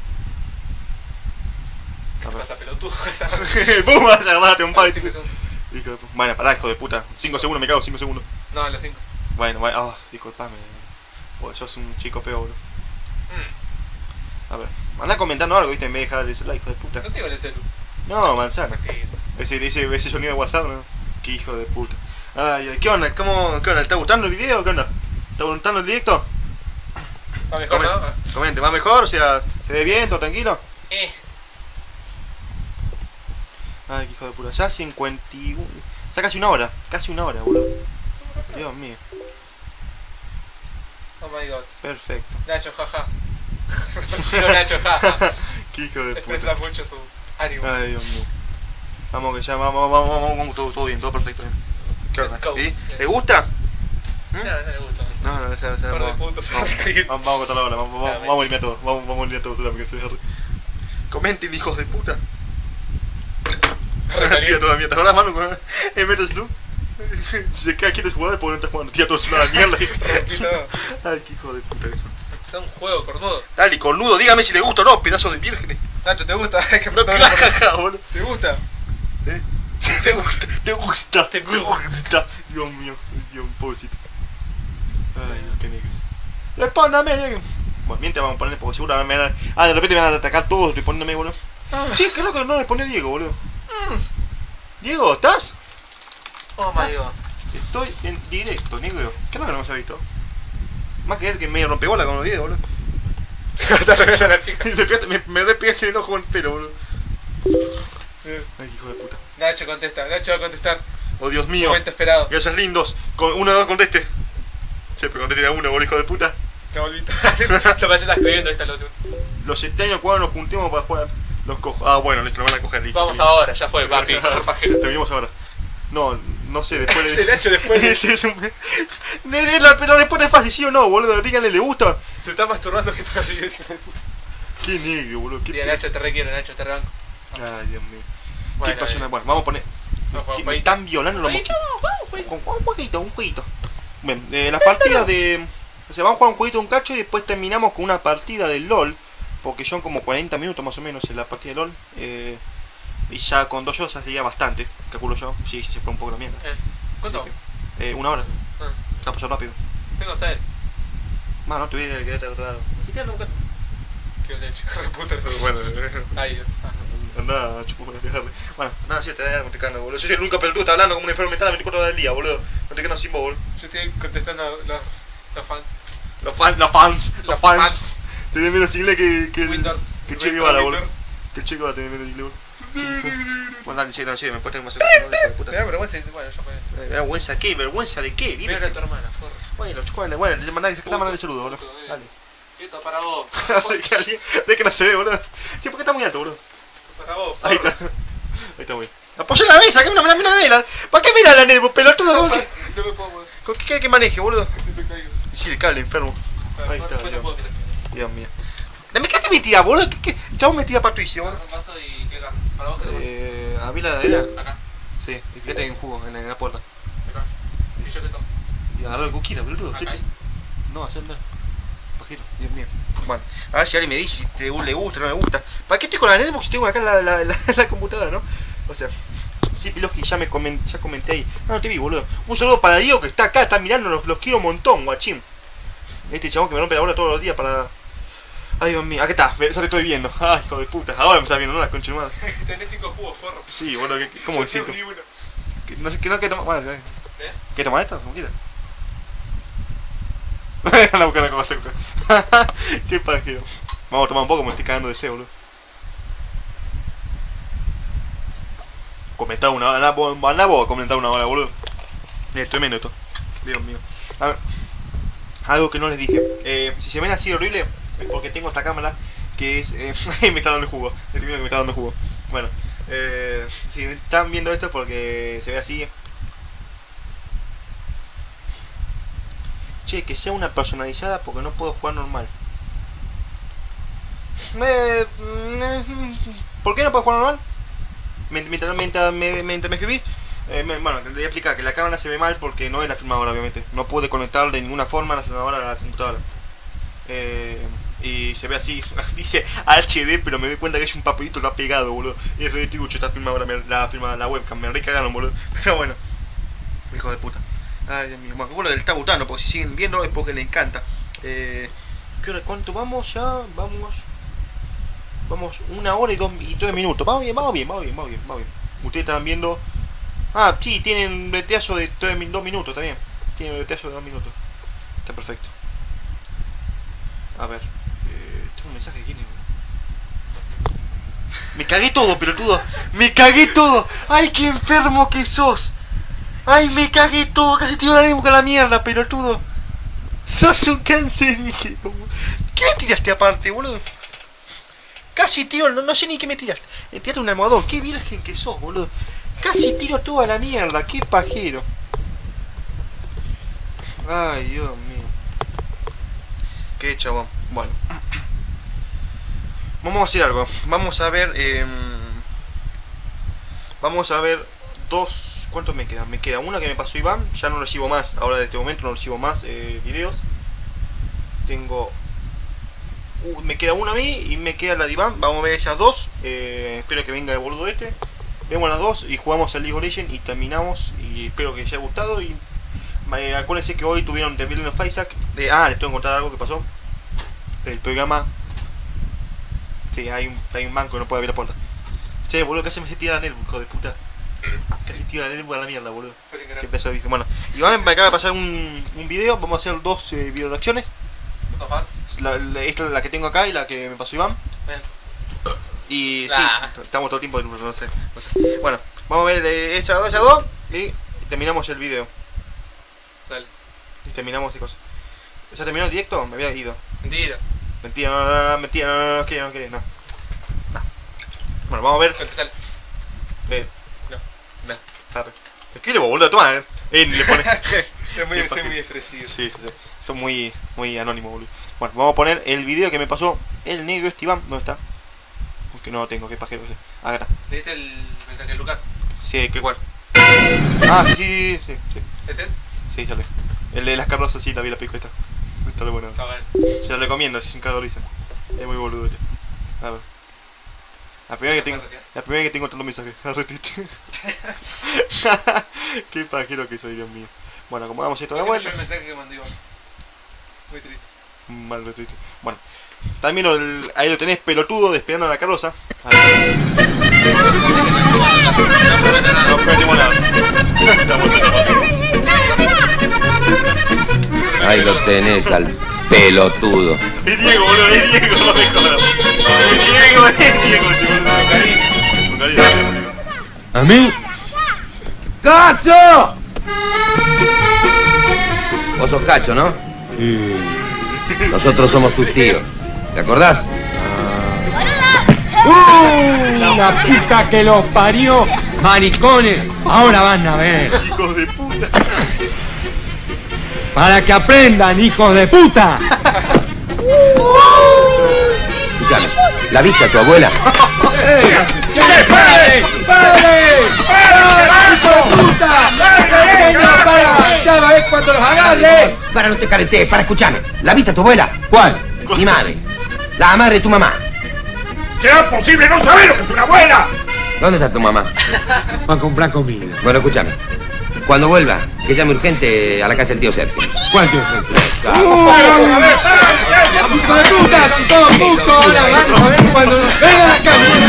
¿Qué te pasa, pelotudo? Esa- ¡Pum! Agarrate un Dale, fight. cinco segundos. Hijo de puta. Bueno, pará, hijo de puta. cinco segundos, me cago, cinco segundos. No, en los cinco. Bueno, bueno, ah, disculpame. Pues sos un chico peor, boludo. Mm. A ver, anda comentando algo, viste, en vez de dejar ese like, hijo de puta. No tengo el celu. No, manzana. Mentira. Ese, ese, ese sonido de WhatsApp, ¿no? Qué hijo de puta. Ay, ay, ¿qué onda? ¿Cómo, qué onda? ¿Le está gustando el video? ¿Qué onda? ¿Está gustando el directo? Va mejor, Comen- ¿no? Comente, ¿va mejor? O sea, ¿se ve bien? ¿Todo tranquilo? Eh. Ay, qué hijo de puta. Ya cincuenta y uno. Ya casi una hora. Casi una hora, boludo. Dios mío. Oh my god. Perfecto. Nacho, jaja. No, Nacho, jaja. Qué hijo de Expresa puta. mucho su ánimo. Ay, Dios mío. Vamos que ya, vamos, vamos, vamos, vamos, todo, todo bien, todo perfecto. ¿Qué onda? Let's go. ¿Sí? ¿Le gusta? No, no le gusta. No, no, ya, ya, Par de vamos, putos. vamos, vamos, vamos a cortar la hora, vamos, vamos, Dame. vamos a eliminar todo, vamos, vamos a eliminar todo, porque se agarre. Comenten, hijos de puta. Tira toda la mierda, ahora mano, en Metal Slug. Se queda quieto el jugador porque no está jugando, tira todo a la mierda. Rompí todo. Ay, qué hijo de puta que son. Es un juego, cornudo. Dale, cornudo, dígame si le gusta o no, pedazo de vírgenes. Nacho, ¿te gusta? Es que No, me caja, boludo. ¿Te gusta? ¿Eh? Te gusta, te gusta, te gusta. Dios mío, Dios, pobrecito. Ay, Dios, qué negros. Respóndame, negro. Bueno, mientras vamos a poner porque seguro me van a... Ah, de repente me van a atacar todos respondiéndome, boludo. Sí, creo que no respondió Diego, boludo. Diego, ¿estás? Oh my god. Estoy en directo, negro. ¿Qué no que no me has visto? Más que él que me rompe bola con los videos, boludo. Te revienta la pija. me, pegaste- me, me re pegaste en el ojo con el pelo, boludo. Ay, hijo de puta. Nacho contesta, Nacho va a contestar. Oh, Dios mío. Momento esperado. Gracias, lindos. Con uno o dos conteste. Siempre conteste a uno, boludo, hijo de puta. Te volviste. Lo vas a estar escribiendo, ahí está lo segundo. Los siete años cuando nos juntemos para jugar los cojo. Ah, bueno, listo, lo van a coger, listo. Vamos listo. ahora, ya fue, papi. Por pajero. Terminamos ahora. No, no sé, después de... Ese Nacho después de- Este es un... Ne- la, la respuesta es fácil, ¿sí o no, boludo? Díganle, ¿le gusta? Se está masturbando que está así. Qué negro, boludo. Qué Tía, pe- Nacho, te requiero, Nacho, te rebanco. Ay, Dios mío. Bueno, Qué pasión. eh. Bueno, vamos a poner... No, juego, me jueguito. están violando los Jueguito, mosquitos. juego, jueguito. Con un jueguito, un jueguito. Bien, eh, las partidas de... O sea, vamos a jugar un jueguito un cacho y después terminamos con una partida de LOL. Porque son como cuarenta minutos más o menos en la partida de LOL. Eh, y ya con dos horas sería bastante, calculo yo. Sí, se fue un poco la mierda. Eh, ¿Cuánto? Así que, eh, una hora. Ah, Se pasó rápido. tengo sed. Más, no te voy a quedarte raro. Así que nunca. Qué leche, hijo de puta. Bueno, Ay, Dios. Ah. anda, chupo, dejarle. Bueno, nada, sí, te da no te cano, boludo. Yo soy el único pelotudo que está hablando como un enfermo mental las veinticuatro horas del día, boludo. No te quedas sin vos, boludo. Yo estoy contestando a los, los fans. Los fans, los fans, los Los fans. fans. Tenés menos inglés que, que el, Windows. que Che Guevara, boludo. Windows. Que el Che Guevara tiene menos inglés, boludo. Bueno, dale, sí, no, sí, me puedes tener más hijo de puta. Me da vergüenza, bueno, ya fue. Eh, ¿Vergüenza qué? ¿Vergüenza de qué? Mira Viene. a tu hermana, forra. Bueno, los chicos, bueno, le mandale, le mandale el saludo, boludo. Dale. Esto para vos. Ve que no se ve, boludo. Sí, porque está muy alto, boludo. Para vos. Ahí está. Ahí está muy bien. Apoya la mesa, que no me la mira de vela. ¿Para qué mira la Nervo, pelotudo? No, ¿Cómo pa- que- no me puedo mover. ¿Con qué quiere que maneje, boludo? Que siempre caigo. Sí, el cable, enfermo. Ahí está, Después no Dios, puedo mirar. Dios mío. ¿Me qué te metida, boludo? ¿Qué, qué? Chavo metida Patricio, Agarra boludo. un vaso y qué acá. Para vos que te Eh. ¿Abrí la heladera? Acá. Sí, y fíjate hay un jugo en la, en la puerta. Acá. Y yo que tomo. Y agarró el cuquira, boludo. Acá. ¿Viste? No, allá anda. Pajero, Dios mío. Bueno, a ver si alguien me dice si te, le gusta o no le gusta. ¿Para qué estoy con la Nervo si tengo acá la, la, la, la computadora, no? O sea. Sí, Piloski, ya me comen, ya comenté ahí. No, no te vi, boludo. Un saludo para Diego que está acá, está mirando, los, los quiero un montón, guachín. Este chabón que me rompe la bola todos los días para... Ay, Dios mío, acá está, ya te estoy viendo. Ay, hijo de puta, ahora me está viendo, no la concha de madre. Tenés cinco jugos, forro. Sí, boludo, ¿qué- ¿cómo que Yo cinco? tengo ni uno. Que no sé, que no, que toma... Bueno, eh. ¿Eh? ¿Qué toma esta? Como quieras. Van a buscar la cosa seca. Qué pajero. Vamos a tomar un poco, me estoy cagando de sed, boludo. Comentar una hora, anda vos a comentar una hora, boludo. Es tremendo esto. Dios mío. A ver, algo que no les dije. Eh, si se ven así horrible, es porque tengo esta cámara que es... Eh, me está dando el jugo. Estoy viendo que me está dando el jugo. Bueno, eh, si están viendo esto es porque se ve así. Che, que sea una personalizada porque no puedo jugar normal. Eh, ¿Por qué no puedo jugar normal? Mientras, mientras, me, mientras me escribís, eh, me- bueno, te voy a explicar que la cámara se ve mal porque no es la filmadora, obviamente. No pude conectar de ninguna forma la filmadora a la computadora. Eh, y se ve así, dice H D, pero me doy cuenta que es un papelito, lo ha pegado, boludo. Y es re tigucho esta filmadora, me- la, filma, la webcam, me re cagaron, boludo. Pero bueno, hijo de puta. Ay, Dios mío, bueno, bueno, él está botando, porque si siguen viendo es porque le encanta. Eh, ¿qué hora, ¿Cuánto vamos ya? Vamos... Vamos una hora y dos, y dos minutos. Vamos bien, vamos bien, vamos bien, vamos bien, vamos bien. Ustedes están viendo... Ah, sí, tienen un breteazo de dos, dos minutos también. Tienen un breteazo de dos minutos. Está perfecto. A ver. Eh, tengo un mensaje de quién es. Me cagué todo, pelotudo. Me cagué todo. Ay, qué enfermo que sos. Ay, me cagué todo. Casi te dio la lengua a la mierda, pelotudo. Sos un cancerígeno. ¿Qué me tiraste aparte, boludo? Casi, tío, no, no sé ni qué me tiraste. Me tiraste un almohadón. Qué virgen que sos, boludo. Casi tiro toda la mierda. Qué pajero. Ay, Dios mío. Qué chabón. Bueno. Vamos a hacer algo. Vamos a ver... Eh, vamos a ver dos... ¿Cuántos me quedan? Me queda una que me pasó Iván. Ya no recibo más. Ahora de este momento no recibo más eh, videos. Tengo... Uh, me queda una a mí y me queda la de Iván. Vamos a ver esas dos. Eh, espero que venga el boludo este. Vemos las dos y jugamos al League of Legends y terminamos. Y espero que les haya gustado. Y eh, acuérdense que hoy tuvieron The Binding of Isaac. Eh, ah, les tengo que contar algo que pasó. El programa. Sí, hay un, hay un banco que no puede abrir la puerta. Che, boludo, casi me se tira la Nervo, hijo de puta. Casi tira la Nervo a la mierda, boludo. Fue sin Qué querer. pedazo de bife. Bueno, Iván me acaba de pasar un, un video. Vamos a hacer dos eh, video reacciones. ¿Papás? La, la- esta es la que tengo acá y la que me pasó Iván. Ven. Y Ah. sí, estamos todo el tiempo, no sé, no sé. Bueno, vamos a ver eh, esas dos, esas dos y terminamos el video. Dale. Y terminamos de cosas. ¿Ya terminó el directo? Me había ido. Mentira. Mentira, no, no, no, mentira, no, no, no quería, no quería, no. No. Bueno, vamos a ver. Contestale. Eh, No. no, tarde. Escribe, boludo, toma, eh. Eh, le pone. Es muy, Qué soy paja. muy expresivo. Sí, sí, sí. Son muy, muy anónimos, boludo. Bueno, vamos a poner el video que me pasó el negro este Iván. ¿Dónde está? Porque no lo tengo, qué pajero. Acá está. ¿Leíste el mensaje de Lucas? Sí, ¿qué cuál? Ah, sí, sí, sí, sí. ¿Este es? Sí, ya lo vi. El de las carrozas, sí, la vi la pico esta. Está re bueno. Está bueno. Se lo recomiendo, es un cago de risa. Es muy boludo este. A ver. La primera que tengo, la primera que tengo tantos mensajes. Retweet. Qué pajero que soy, Dios mío. Bueno, acomodamos esto de Ese vuelta. fue el mensaje que mandó Iván. Muy triste. Mal retweet. Bueno. También lo- ahí lo tenés, pelotudo, de esperando a la carroza. A ver. No prometemos nada. Estamos Ahí lo tenés al pelotudo. Es Diego, boludo, es Diego, no me jodas. Es Diego, es Diego, tío. Con cariño, Diego. ¿A mí? ¡Cacho! Vos sos cacho, ¿no? Nosotros somos tus tíos. ¿Te acordás? ¡Uh! La puta que los parió, maricones. Ahora van a ver. Hijos de puta. Para que aprendan, hijos de puta. Escuchame, ¿la viste a tu abuela? ¡Qué padre! ¡Padre! ¡Padre! ¡Hijo de puta! ¡Para! ¡Para! ¡Ya va a ver cuando los agarre! Para, no te caretees, para, escuchame. ¿La viste a tu abuela? ¿Cuál? Mi madre. La madre de tu mamá. ¿Será posible no saber lo que es una abuela? ¿Dónde está tu mamá? Va a comprar comida. Bueno, escúchame. Cuando vuelva, que llame urgente a la casa del tío Sergio. ¿Cuál tío Sergio? ¡Uh! ¡A ver! ¡Hijo de puta! ¡Son todos putos! Ahora vamos a ver cuando nos vengan a la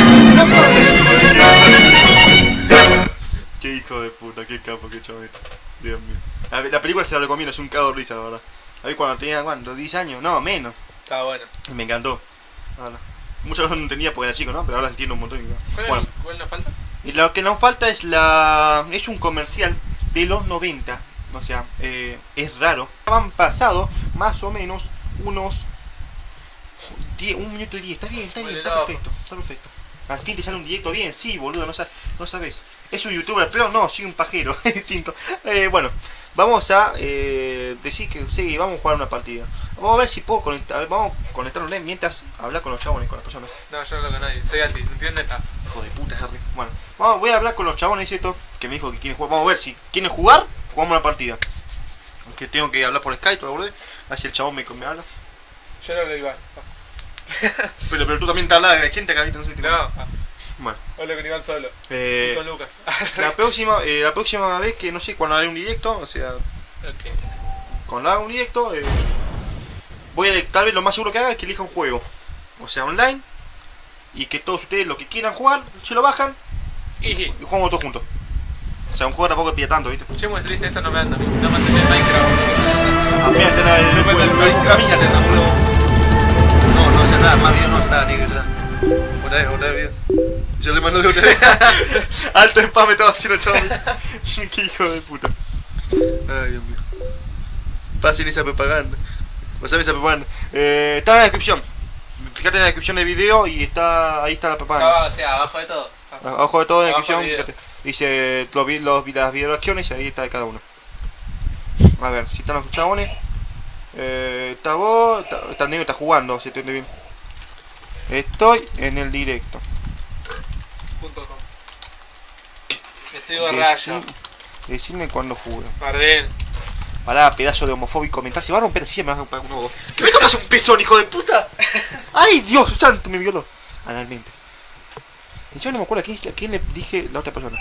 calle. Qué hijo de puta, qué capo, qué chaveta. Dios mío. La, la película se la recomiendo, es un cago de risa, la verdad. A ver cuando tenía, ¿cuánto? ¿diez años? No, menos. Está bueno. Me encantó. Ahora. Muchas veces no entendía porque era chico, ¿no? Pero ahora entiendo un montón. ¿Cuál, Bueno, ¿Cuál nos falta? y lo que nos falta es la... es un comercial de los noventa. O sea, eh, es raro. Han pasado más o menos unos... diez, un minuto y diez. Está bien, está bien, está perfecto. Está perfecto. Al fin te sale un directo bien, sí, boludo, no, sa no sabes. ¿Es un youtuber pero no, soy un pajero, es distinto. Eh, bueno, vamos a eh, decir que sí, vamos a jugar una partida. Vamos a ver si puedo conectar, a ver, vamos a conectarnos mientras hablar con los chabones, con las personas. No, yo no hablo con nadie, soy anti, ¿no entiendes? Ah. Hijo de puta, Harry. Bueno, vamos, voy a hablar con los chabones esto, que me dijo que quieren jugar. Vamos a ver si quieren jugar, jugamos una partida. Aunque tengo que hablar por Skype, boludo. A ver si el chabón me, me habla. Yo no hablo igual. Pero, pero tú también te hablas de gente acá, ¿viste? No sé. No. Ah. Bueno. Hablo con Iván solo. Eh, y con Lucas. la próxima, eh, la próxima vez que no sé cuando haré un directo, o sea, okay. Cuando haga un directo, eh, voy a tal vez lo más seguro que haga es que elija un juego, o sea, online, y que todos ustedes lo que quieran jugar se lo bajan y, y jugamos todos juntos. O sea, un juego tampoco pilla tanto, ¿viste? Che, muy triste, esto no me anda, no me anda en Minecraft. A mí antes era el camino, antes no, no, ya nada, más video no, nada, ni nada. Otra vez, otra vez video. Yo le mando de otra vez. Alto spam me estaba haciendo, chaval. Qué hijo de puta. Ay, Dios mío. Pasen esa propaganda. Pasen esa propaganda. Eh, está en la descripción. Fíjate en la descripción del video y está ahí está la propaganda. No, o sea, abajo de todo. Abajo de todo en la Abajo descripción, fíjate. Dice los, los, las video reacciones y ahí está de cada uno. A ver, si están los chabones. Eh, está vos, está, está el negro está jugando, si entiende bien. Estoy en el directo. Punto com. Estoy borracho. Decí, decime cuando jugué. Marden. Pará, pedazo de homofóbico mental. Se va a romper así, me vas a pagar un huevo. ¿Qué me tocas un pezón, hijo de puta? ¡Ay, Dios santo! Me violó analmente. Y yo no me acuerdo a quién, a quién le dije la otra persona.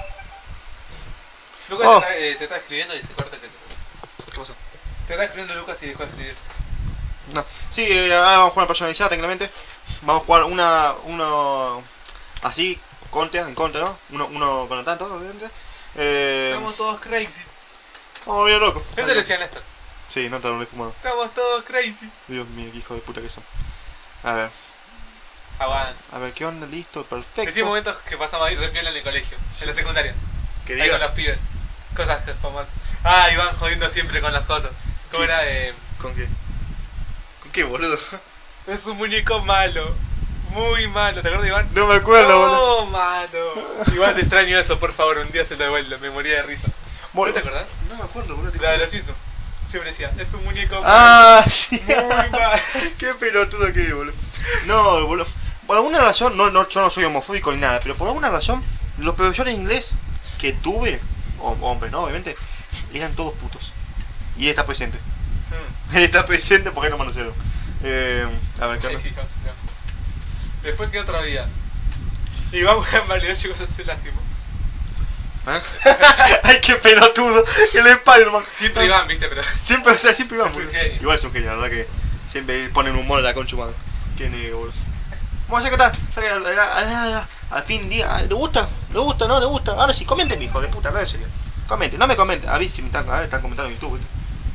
Lucas Oh. te, está, eh, te está escribiendo y se corta que te... ¿Qué pasó? Te está escribiendo Lucas y dejó de escribir. No. Sí, eh, ahora vamos a jugar una personalizada técnicamente. Vamos a jugar una... uno... así, contra, en contra, ¿no? Uno, uno con tanto, obviamente. Eh... Estamos todos crazy. Vamos bien loco. Eso le decía a Néstor. Sí, no te lo he fumado. Estamos todos crazy. Dios mío, qué hijo de puta que son. A ver. Aguanta. A ver, ¿qué onda? Listo, perfecto. Decía momentos que pasamos ahí re piola en el colegio, Sí. en la secundaria. ¿Qué Ahí diga? con los pibes. Cosas que famosas. Ah, Iván jodiendo siempre con las cosas. ¿Cómo ¿Qué? era? Eh, ¿Con qué? ¿Con qué, boludo? es un muñeco malo. Muy malo, ¿te acuerdas, Iván? No me acuerdo, no, boludo. mano. Iván, te extraño eso, por favor, un día se lo devuelvo, me moría de risa. ¿No te acordás? No me acuerdo, boludo. La de los Simpsons. Siempre decía, es un muñeco malo. Ah, sí. Muy malo. Qué pelotudo que es, boludo. No, boludo. Por alguna razón, no, no, yo no soy homofóbico ni nada, pero por alguna razón, los profesores de inglés que tuve, o, hombre, no, obviamente, eran todos putos. Y él está presente. Hmm. Él está presente porque no mano cero. Eh, a ver, ¿qué onda? Después, ¿qué otro día? Iván en Bariloche cuando se lastimó. ¿Ah? Ay, qué pelotudo. El Spider-Man. Siempre Iván, viste, pero... Siempre, o sea, siempre Iván. Es un boludo. genio. Igual es un genio, la verdad que siempre ponen humor a la concha humana. Qué negro, boludo. Vamos a ver qué tal. Al fin día, ¿le gusta? ¿Le gusta? ¿No le gusta? Ahora sí, comenten, hijo de puta, no en serio. Comenten, no me comenten. A ver si me están, a ver, están comentando en YouTube. ¿viste?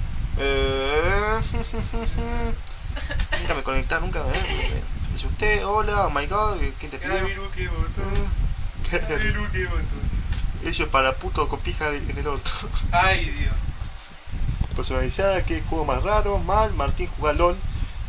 Eh... nunca me conectaron, nunca. Eh. Dice usted, hola, oh my god, ¿quién te escribió? Gabiru, qué botón. Gabiru, qué botón. Eso es para puto con pija en el orto. Ay, Dios. Personalizada, ¿qué juego más raro? Mal, Martín juega LOL.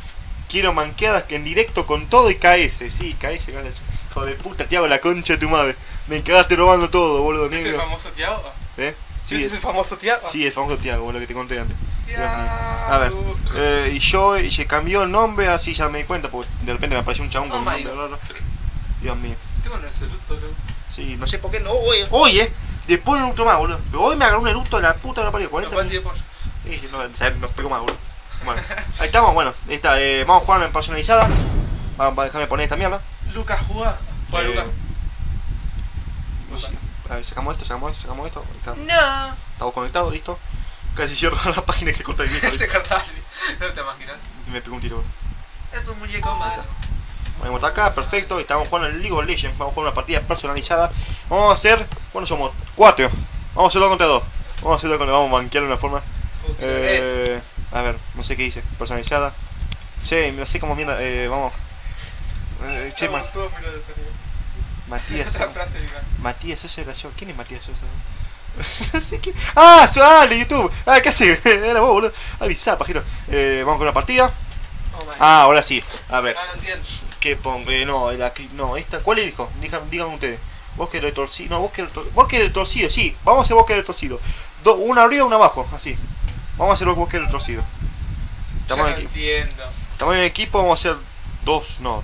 Quiero manqueadas que en directo con todo y K S. Sí, K S, hijo de puta, Tiago, la concha de tu madre. Me cagaste robando todo, boludo, ¿Es el negro. famoso Tiago? ¿Eh? Sí, ¿Ese es el famoso Tiago? Sí, el famoso Tiago, boludo, que te conté antes. Dios mío. Tiago. A ver, eh, y yo y se cambió el nombre, así ya me di cuenta, porque de repente me apareció un chabón Oh con un my nombre God. raro. Dios mío. Tengo un absoluto, loco. Sí, no sé por qué no. Oye, oye, después un eructo más, boludo. Pero hoy me agarró un eructo de la puta de la pared, cuarenta Capaz de pollo. Sí, no, no, nos pegó más, boludo. Bueno, ahí estamos, bueno, ahí está, eh, vamos a jugar en personalizada. Vamos a dejarme poner esta mierda. Lucas, jugá. Juega, Eh, Lucas. No sé. A ver, sacamos esto, sacamos esto, sacamos esto. Ahí está. No. Estamos conectados, listo. Casi cierro la página y se corta el video. Ese cartable. No te imaginas. Me pegó un tiro, boludo. Es un muñeco malo. Bueno, está acá, perfecto. Estamos jugando en League of Legends. Vamos a jugar una partida personalizada. Vamos a hacer. ¿Cuántos somos? Cuatro. Vamos a hacerlo contra dos. Vamos a hacerlo contra. Vamos a banquear de una forma. Eh, a ver, no sé qué dice. Personalizada. Che, no sé cómo mierda. Eh, vamos. Eh, che, ma- Todos mirando el canal. Matías. Esa frase de Iván. Matías Sosa era yo. ¿Quién es Matías Sosa? No sé qué. ¡Ah! so- ¡Ah! de YouTube. Ah, ¿qué hace? Era vos, boludo. Avisá, pajero. Eh, vamos con una partida. Oh my. Ah, ahora sí. A ver. Ah, no entiendo. ¿Qué pongo? Eh, no, la, que- no, esta. ¿Cuál elijo? Díganme, díganme ustedes. Bosque retorcido. No, bosque retorcido. Bosque retorcido, sí. Vamos a hacer bosque retorcido. Do, una arriba, una abajo, así. Vamos a hacer bosque retorcido. Ya Estamos no en, equi- entiendo. estamos en equipo, vamos a hacer dos. No.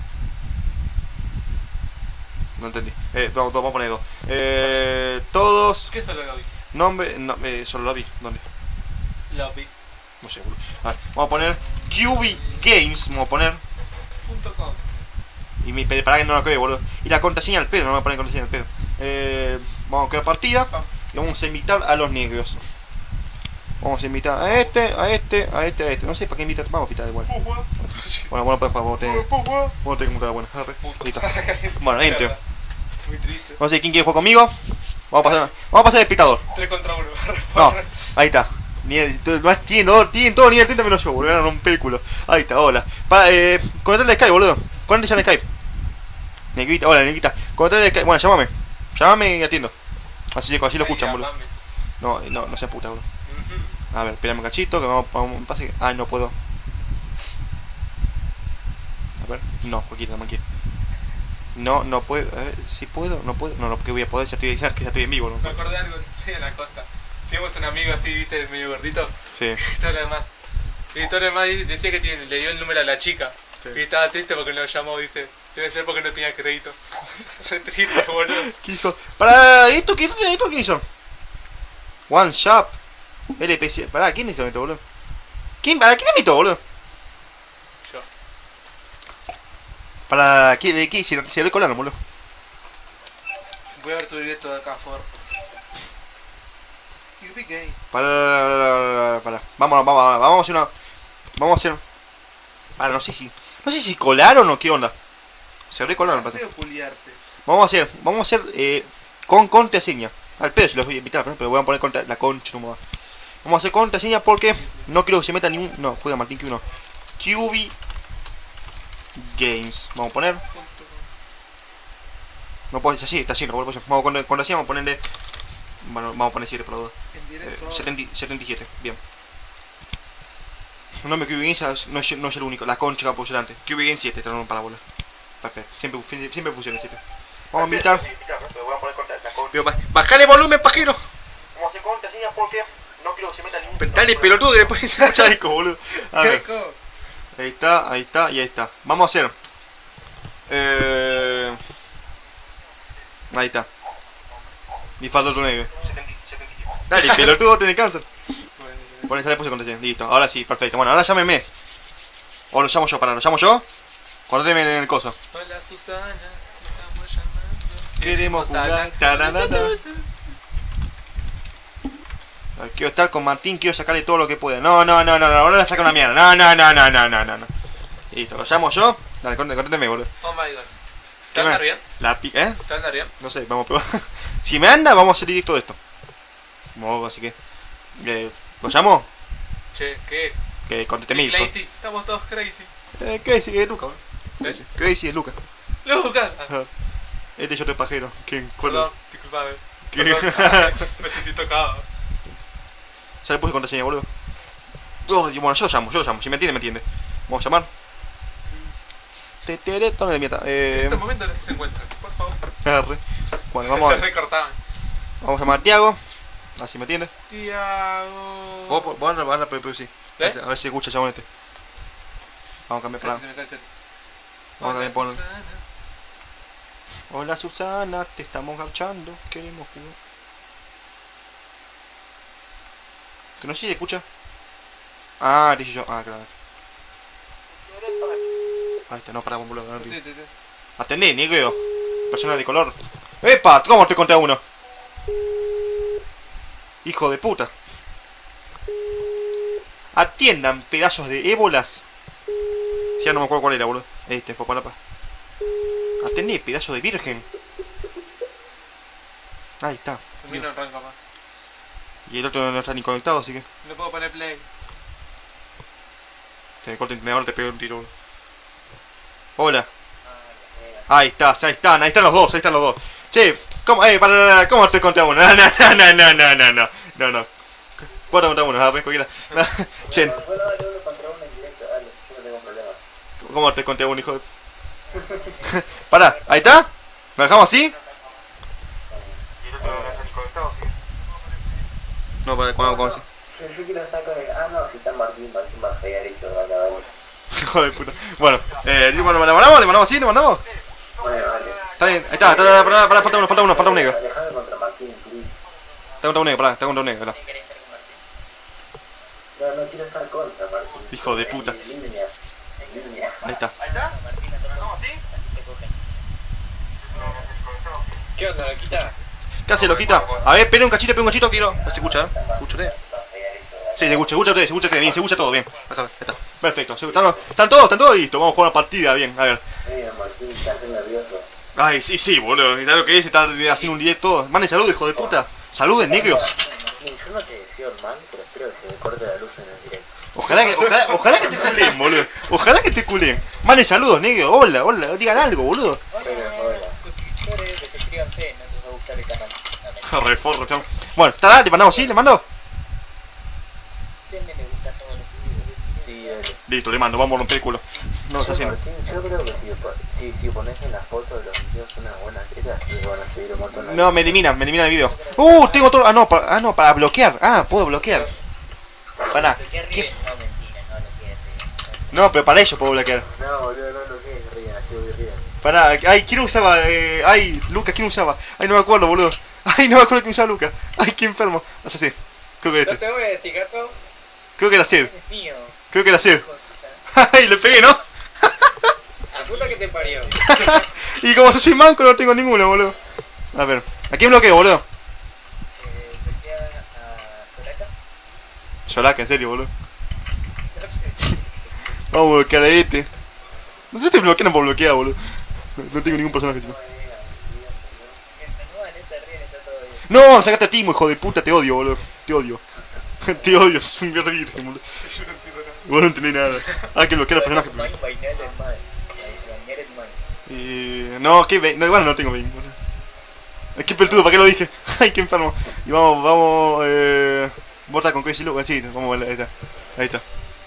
No entendí. Eh, do- do- vamos a poner dos. Eh, todos. ¿Qué es solo lobby? Nombre. No, eh, solo lo vi. ¿Dónde? Lobby. No sé, boludo. A ver, vamos a poner Q B Games. Vamos a poner. Punto com. Y mi, pero para que no la quede, boludo. Y la contraseña al pedo, no me voy a poner contraseña al pedo. Eh, vamos a crear partida. Y vamos a invitar a los negros. Vamos a invitar a este, a este, a este, a este. No sé para qué invitar. Vamos a invitar igual. Bueno, bueno, pues vamos a tener. Vamos a tener computadora buena. Arre, listo. Bueno, enter. Muy triste. No sé quién quiere jugar conmigo. Vamos a pasar, vamos a pasar de espectador. tres contra uno. No, ahí está. Nivel, más tienen, no, tienen todo nivel treinta menos yo, boludo. Van a romper el culo. Ahí está, hola. Pa, eh, conectale el Skype, boludo. Conectale ya en Skype. Negrita, hola, Negrita. Conectale el Skype. Bueno, llámame. Llámame y atiendo. Así, así lo escuchan, boludo. No, no, no sea puta, boludo. A ver, espérame un cachito, que vamos, vamos, pase. Ah, no puedo. A ver, no, cualquiera, no manqué. No, no puedo, a ver, si puedo, no puedo. No, no, porque voy a poder, ya estoy, ya, ya estoy en vivo, ¿no? Me acordé de algo en la costa. Teníamos un amigo así, viste, medio gordito. Sí. Y todo lo demás. Y todo lo demás decía que tiene- le dio el número a la chica. Sí. Y estaba triste porque no lo llamó, dice. Debe ser porque no tenía crédito. Re triste, boludo. ¿Qué hizo? Para, ¿esto qué, esto qué hizo? One Shop. L P C. Pará, ¿quién hizo esto, boludo? ¿Quién, para quién invitó, boludo? Yo. Para, ¿qué, de qué hicieron? Se lo colaron, boludo. Voy a ver tu directo de acá, Ford. You be gay. Para, para, vamos, vamos, vamos a hacer una. Vamos a hacer. Para, no sé si. No sé si colaron o qué onda. Se recolaron, parece. Feo culiarte. Vamos a hacer, vamos a hacer eh, con contraseña. Al pedo se los voy a invitar, pero voy a poner contra, la concha, no me va. Vamos a hacer contraseña porque no quiero que se meta ningún. No, juega Martín Q uno. Q B Games. Vamos a poner. No puedo decir así, está haciendo, vamos a poner contraseña, vamos a ponerle. Bueno, vamos a poner siete por la duda. En Eh, directo. setenta, setenta y siete, bien. No me Q B Games no es, no es el único, la concha que puse delante. Q B Games siete, te lo para la bola. Perfecto, siempre, siempre funciona siete. Vamos a invitar. Pero ba- bajale volumen, pajero. Vamos a hacer contraseña porque no quiero que se meta ningún. Dale, pelotudo, que después se escucha eco, boludo. A ver. Ahí está, ahí está y ahí está. Vamos a hacer. Eh... Ahí está. Y falta otro negro. Dale, pelotudo, tenés cáncer. Poné, ya le puse contraseña. Listo, ahora sí, perfecto. Bueno, ahora llámeme. O lo llamo yo, para, lo llamo yo. Contéme en el coso. Hola Susana, estamos llamando. Queremos jugar. a la- Tararara. A ver, quiero estar con Martín, quiero sacarle todo lo que pueda. No, no, no, no, no, no le saca una mierda. No, no, no, no, no, no, no, no. Listo, lo llamo yo. Dale, conté- conténteme, boludo. Oh my god. ¿Qué ¿Te anda más? bien? La pi ¿Eh? ¿Te anda bien? No sé, vamos a probar. Si me anda, vamos a hacer directo de esto. Vamos, así que. Eh, ¿Lo llamo? Che, ¿qué? Que contésteme. Crazy, estamos todos crazy. Eh, Crazy, es Luca, boludo. ¿Eh? Crazy, Crazy es Luca. Lucas. Ajá. Este yo te pajero. ¿Quién? Perdón, disculpame. ¿Qué? Perdón, ay, me sentí tocado. Ya le puse contraseña, boludo. Oh, y bueno, yo lo llamo, yo lo llamo. Si me entiende, me entiende. Vamos a llamar. te tere, todo de mierda. En Eh. este momento en el que se encuentran, por favor. Arre. Bueno, vamos a ver. Recortaban. Vamos a llamar a Tiago. Así me entiendes. Tiago. Vos, vos, vos, vos, vos, vos, sí. A ver ¿Eh? si- a ver si escucha el chabón este. Vamos a cambiar para. Cállate, cállate. Vamos a cambiar por. Susana. Hola Susana, te estamos garchando. Queremos jugar. Que no sé si se escucha. Ah, dije yo. Ah, claro. Ahí está, no, pará, boludo. no, Sí, sí, sí. Atendí, Nico. Persona de color. ¡Epa! ¿Cómo te conté a uno? Hijo de puta. Atiendan, pedazos de ébolas. Ya no me acuerdo cuál era, boludo. Este, papalapa. Atendí, pedazo de virgen. Ahí está. A mí no arranca más. Y el otro no está ni conectado, así que. No puedo poner play. Se me corta el internet, ahora te pego un tiro, boludo. Hola. Ahí está, ahí están, ahí están los dos, ahí están los dos. Che, ¿cómo, eh, para, para, para, ¿cómo te conté a uno? No, no, no, no, no, no, no, no, no, no. Cuatro contra uno, arre, cualquiera. Che, ¿cómo te conté a uno, hijo de... Pará, ahí está. ¿Lo dejamos así? No, para, ¿cómo, cómo así? Yo quiero estar con el... Ah, no, si está Martín, Martín va a pegar esto, vale, vale. Hijo de puta. Bueno, eh, ¿le mandamos? ¿Le mandamos así? ¿Le mandamos? Bueno, vale. Está bien, ahí está, está, pará, pará, falta uno, falta uno, falta un negro. Dejame contra Martín, please. Está contra un negro, pará, está contra un negro, pará. No, no quiero estar contra Martín. Hijo de puta. En línea, en línea. Ahí está. ¿Qué onda, Quita? ¿Qué hace, loquita? A ver, espera un cachito, espera un cachito, quiero. No se escucha, ¿eh? ¿Escucha Sí, se escucha, se escucha usted, se escucha usted, bien, se escucha todo, bien. Acá, ahí está. Perfecto. ¿Están, están todos? ¿Están todos listos? Vamos a jugar una partida, bien, a ver. Eh, Martín, estás nervioso. Ay, sí, sí, boludo. ¿Sabes lo que es estar haciendo un directo? Manden saludos, hijo de puta. Saluden, negros. Martín, yo no te deseo el mal, pero espero que se me corte la luz en el directo. Ojalá que, ojalá, ojalá que te culen, boludo. Ojalá que te culen. Manden saludos, negros. Hola, hola, digan algo, boludo. Suscriptores, suscríbanse, no les va a gustar el canal. Reforro, chamo. Bueno, ¿está? ¿Le mandamos? ¿Sí? ¿Le mando? Denle me gusta a todos los videos. Sí, dale. Listo, le mando, vamos a romper el culo. No se haciendo. Martín, yo creo que si, si, si pones en las fotos de los videos una buena teta, te van a seguir un montón. No, me eliminan, me eliminan el video. Uh, tengo otro. Ah, no, para, ah, no, para bloquear. Ah, puedo bloquear. Para. ¿Qué? No, mentira, no lo quieres. No, pero para ello puedo bloquear. No, boludo, no lo que ríen, así voy ríen. Pará, ay, ¿quién usaba? Eh, ay, Lucas, ¿quién usaba? Ay, no me acuerdo, boludo. Ay, no me acuerdo quién usaba Lucas. Ay, qué enfermo. Hace así. Creo que No este. te voy a decir, gato. Creo que era Sid. Es mío. Creo que era Sid. Ay, le pegué, ¿no? La puta que te parió. Y como yo soy manco, no tengo ninguno, boludo. A ver, ¿a quién bloqueo, boludo? Eh, bloquea a Soraka. Yolaka, en serio, boludo. No sé. Vamos a bloquear a este. No sé si te bloquean por bloquear, boludo. No, no tengo ningún personaje encima. No, en esa ríen está todo bien. No, sacaste a Timo, hijo de puta, te odio, boludo. Te odio. Te odio, sos un guerrero virgen, boludo. Yo no entiendo nada. Vos no entendés nada. Ah, hay que bloquear a los personajes primero. Mine, bailar es mal. Bailar es mal. Y... No, ¿qué? No, bueno, no tengo veinte, boludo. Ay, qué pelotudo, ¿para qué lo dije? Ay, qué enfermo. Y vamos, vamos, eh... ¿Bota con qué decirlo? Sí, vamos, ahí está. Ahí está.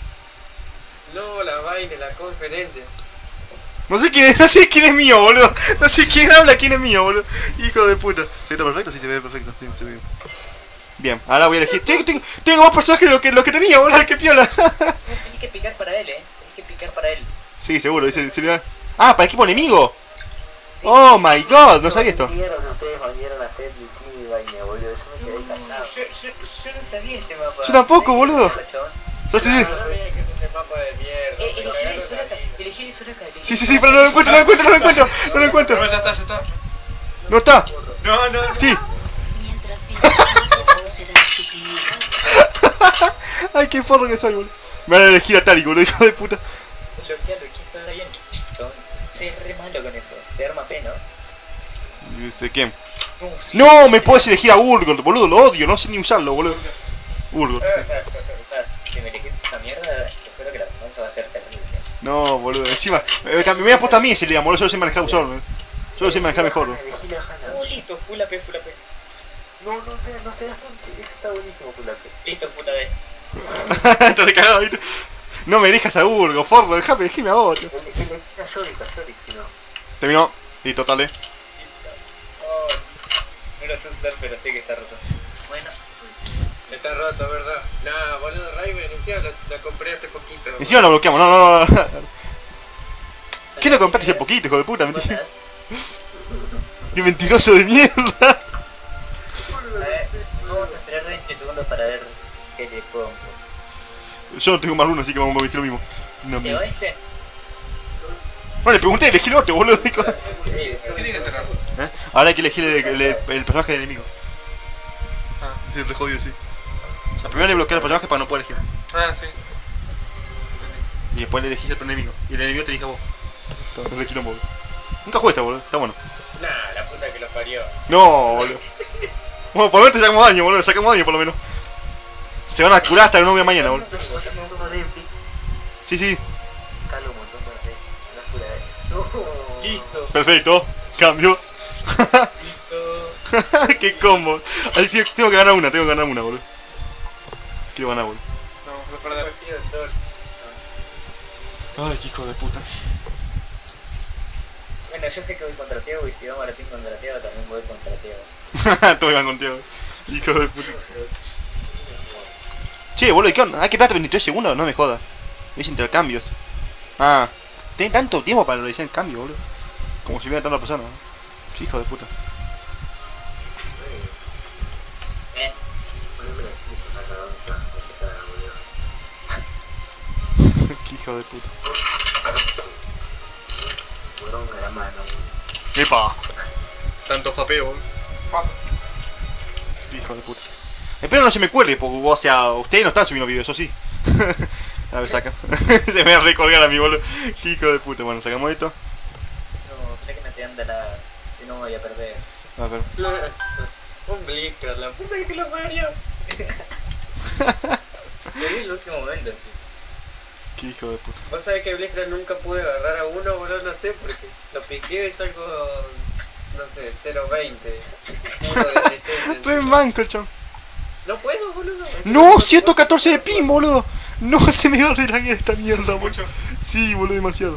No, la vaina, la conferencia. No sé quién es, no sé quién es mío, boludo. No sé quién habla, quién es mío, boludo. Hijo de puta. ¿Se ve perfecto? Sí, se ve perfecto. Sí, se ve bien. Bien, ahora voy a elegir. Tengo, tengo, tengo más personajes que los que, los que tenía, boludo. Qué piola. Tenés que picar para él, eh. Tenés que picar para él. Sí, seguro. Dice, se le... Ah, para equipo enemigo. Oh my god, no sabía esto. Ustedes bañaron a Ted y vaina, boludo. Yo me quedé callado. Yo, yo, yo no sabía este mapa. Yo tampoco, boludo. Sí, sí, sí. No sabía que es ese mapa de mierda. Eh, pero elegí el agarro Soraka, aquí. elegí el Soraka. elegí Sí, el sí, sí, pero no lo encuentro, no lo encuentro, no lo encuentro. No lo encuentro. No, ya está, ya está. No está. No, no, no. Sí. Mientras vivo, se da sufrimiento. Ay, qué forro que soy, boludo. Me van a elegir a Tari, boludo, hijo de puta. Bloquealo, que está bien. Sé re malo con eso. Se arma P, ¿no? Dice, ¿quién? No, sí. No, me puedes elegir a Urgot, boludo, lo odio, no sé ni usarlo, boludo. Urgot. Eh, o sea, o sea, o sea, si me elegís esa mierda, espero que la venganza va a ser terrible. No, boludo, encima, me, me hubiera puesto a mí ese día, boludo, yo lo sé manejar usar, boludo. Yo lo sé manejar mejor, boludo. Elegí la Hanna. Oh, listo, full A P, full A P. No, no sé, no sé, está buenísimo, Fulake. Listo, full A P. Está recagado, ¿viste? No me elijas a Urgo, forro, déjame, déjame a otro. Elegí a Sónica, Sonic, si no. Terminó. Y total, eh. Oh, no lo sé usar, pero sé que está roto. Bueno. Está roto, ¿verdad? Nah, boludo, Raven, encima la, la compré hace poquito. Encima lo bloqueamos, no, no, no. ¿Qué lo compraste hace poquito, hijo de puta? Mentira. ¡Qué mentiroso de mierda! A ver, vamos a esperar veinte segundos para ver qué le pongo. Yo no tengo más uno, así que vamos a elegir lo mismo. No, ¿Llegó este? no le pregunté, elegí el otro, boludo. ¿Qué tiene que cerrar? ¿Eh? Ahora hay que elegir el, el, el, el personaje del enemigo. Ah. Es re jodido, sí. O sea, primero le bloquea el personaje para no poder elegir. Ah, sí. Y después le elegís el enemigo. Y el enemigo te elige a vos. Es re quilombo, boludo. Nunca jugué esta, boludo. Está bueno. Nah, la puta que los parió. No, boludo. Bueno, por lo menos te sacamos daño, boludo. Sacamos daño por lo menos. Se van a curar hasta el novio mañana, boludo. Sí, sí. Listo. Perfecto. Cambio. Listo. Qué combo. Ahí tengo tengo que ganar una, tengo que ganar una, boludo. Quiero ganar, boludo. No, vamos a perder. Ay, qué hijo de puta. Bueno, yo sé que voy contra Tiago y si vamos a la team contra Tiago también voy contra Tiago. Todos iban contigo. Hijo de puta. Che, boludo, ¿qué onda? Hay que esperar veintitrés segundos, no me jodas. Es intercambios. Ah, ¿tenés tanto tiempo para realizar el cambio, boludo? Como si hubiera tanta persona, ¿no? Qué hijo de puta. Eh. Qué hijo de puta. Epa. Tanto fapeo, boludo. Fuck. Hijo de puta. Espero no se me cuelgue, porque, o sea, ustedes no están subiendo videos, eso sí. A ver, saca. Se me va a recolgar a mi, boludo. Qué hijo de puta. Bueno, sacamos esto. No, creo que no te anda la... Si no voy a perder. A ver. Un blicker, la puta que lo parió. Lo vi en el último momento, sí. Qué hijo de puta. Vos sabés que Blicker nunca pude agarrar a uno, boludo, no sé, porque lo piqué y salgo, no sé, cero veinte. Re manco el chon. No puedo, boludo. No, ciento catorce de pin, boludo. No, se me va a relaguear esta mierda, boludo. Sí, boludo, demasiado.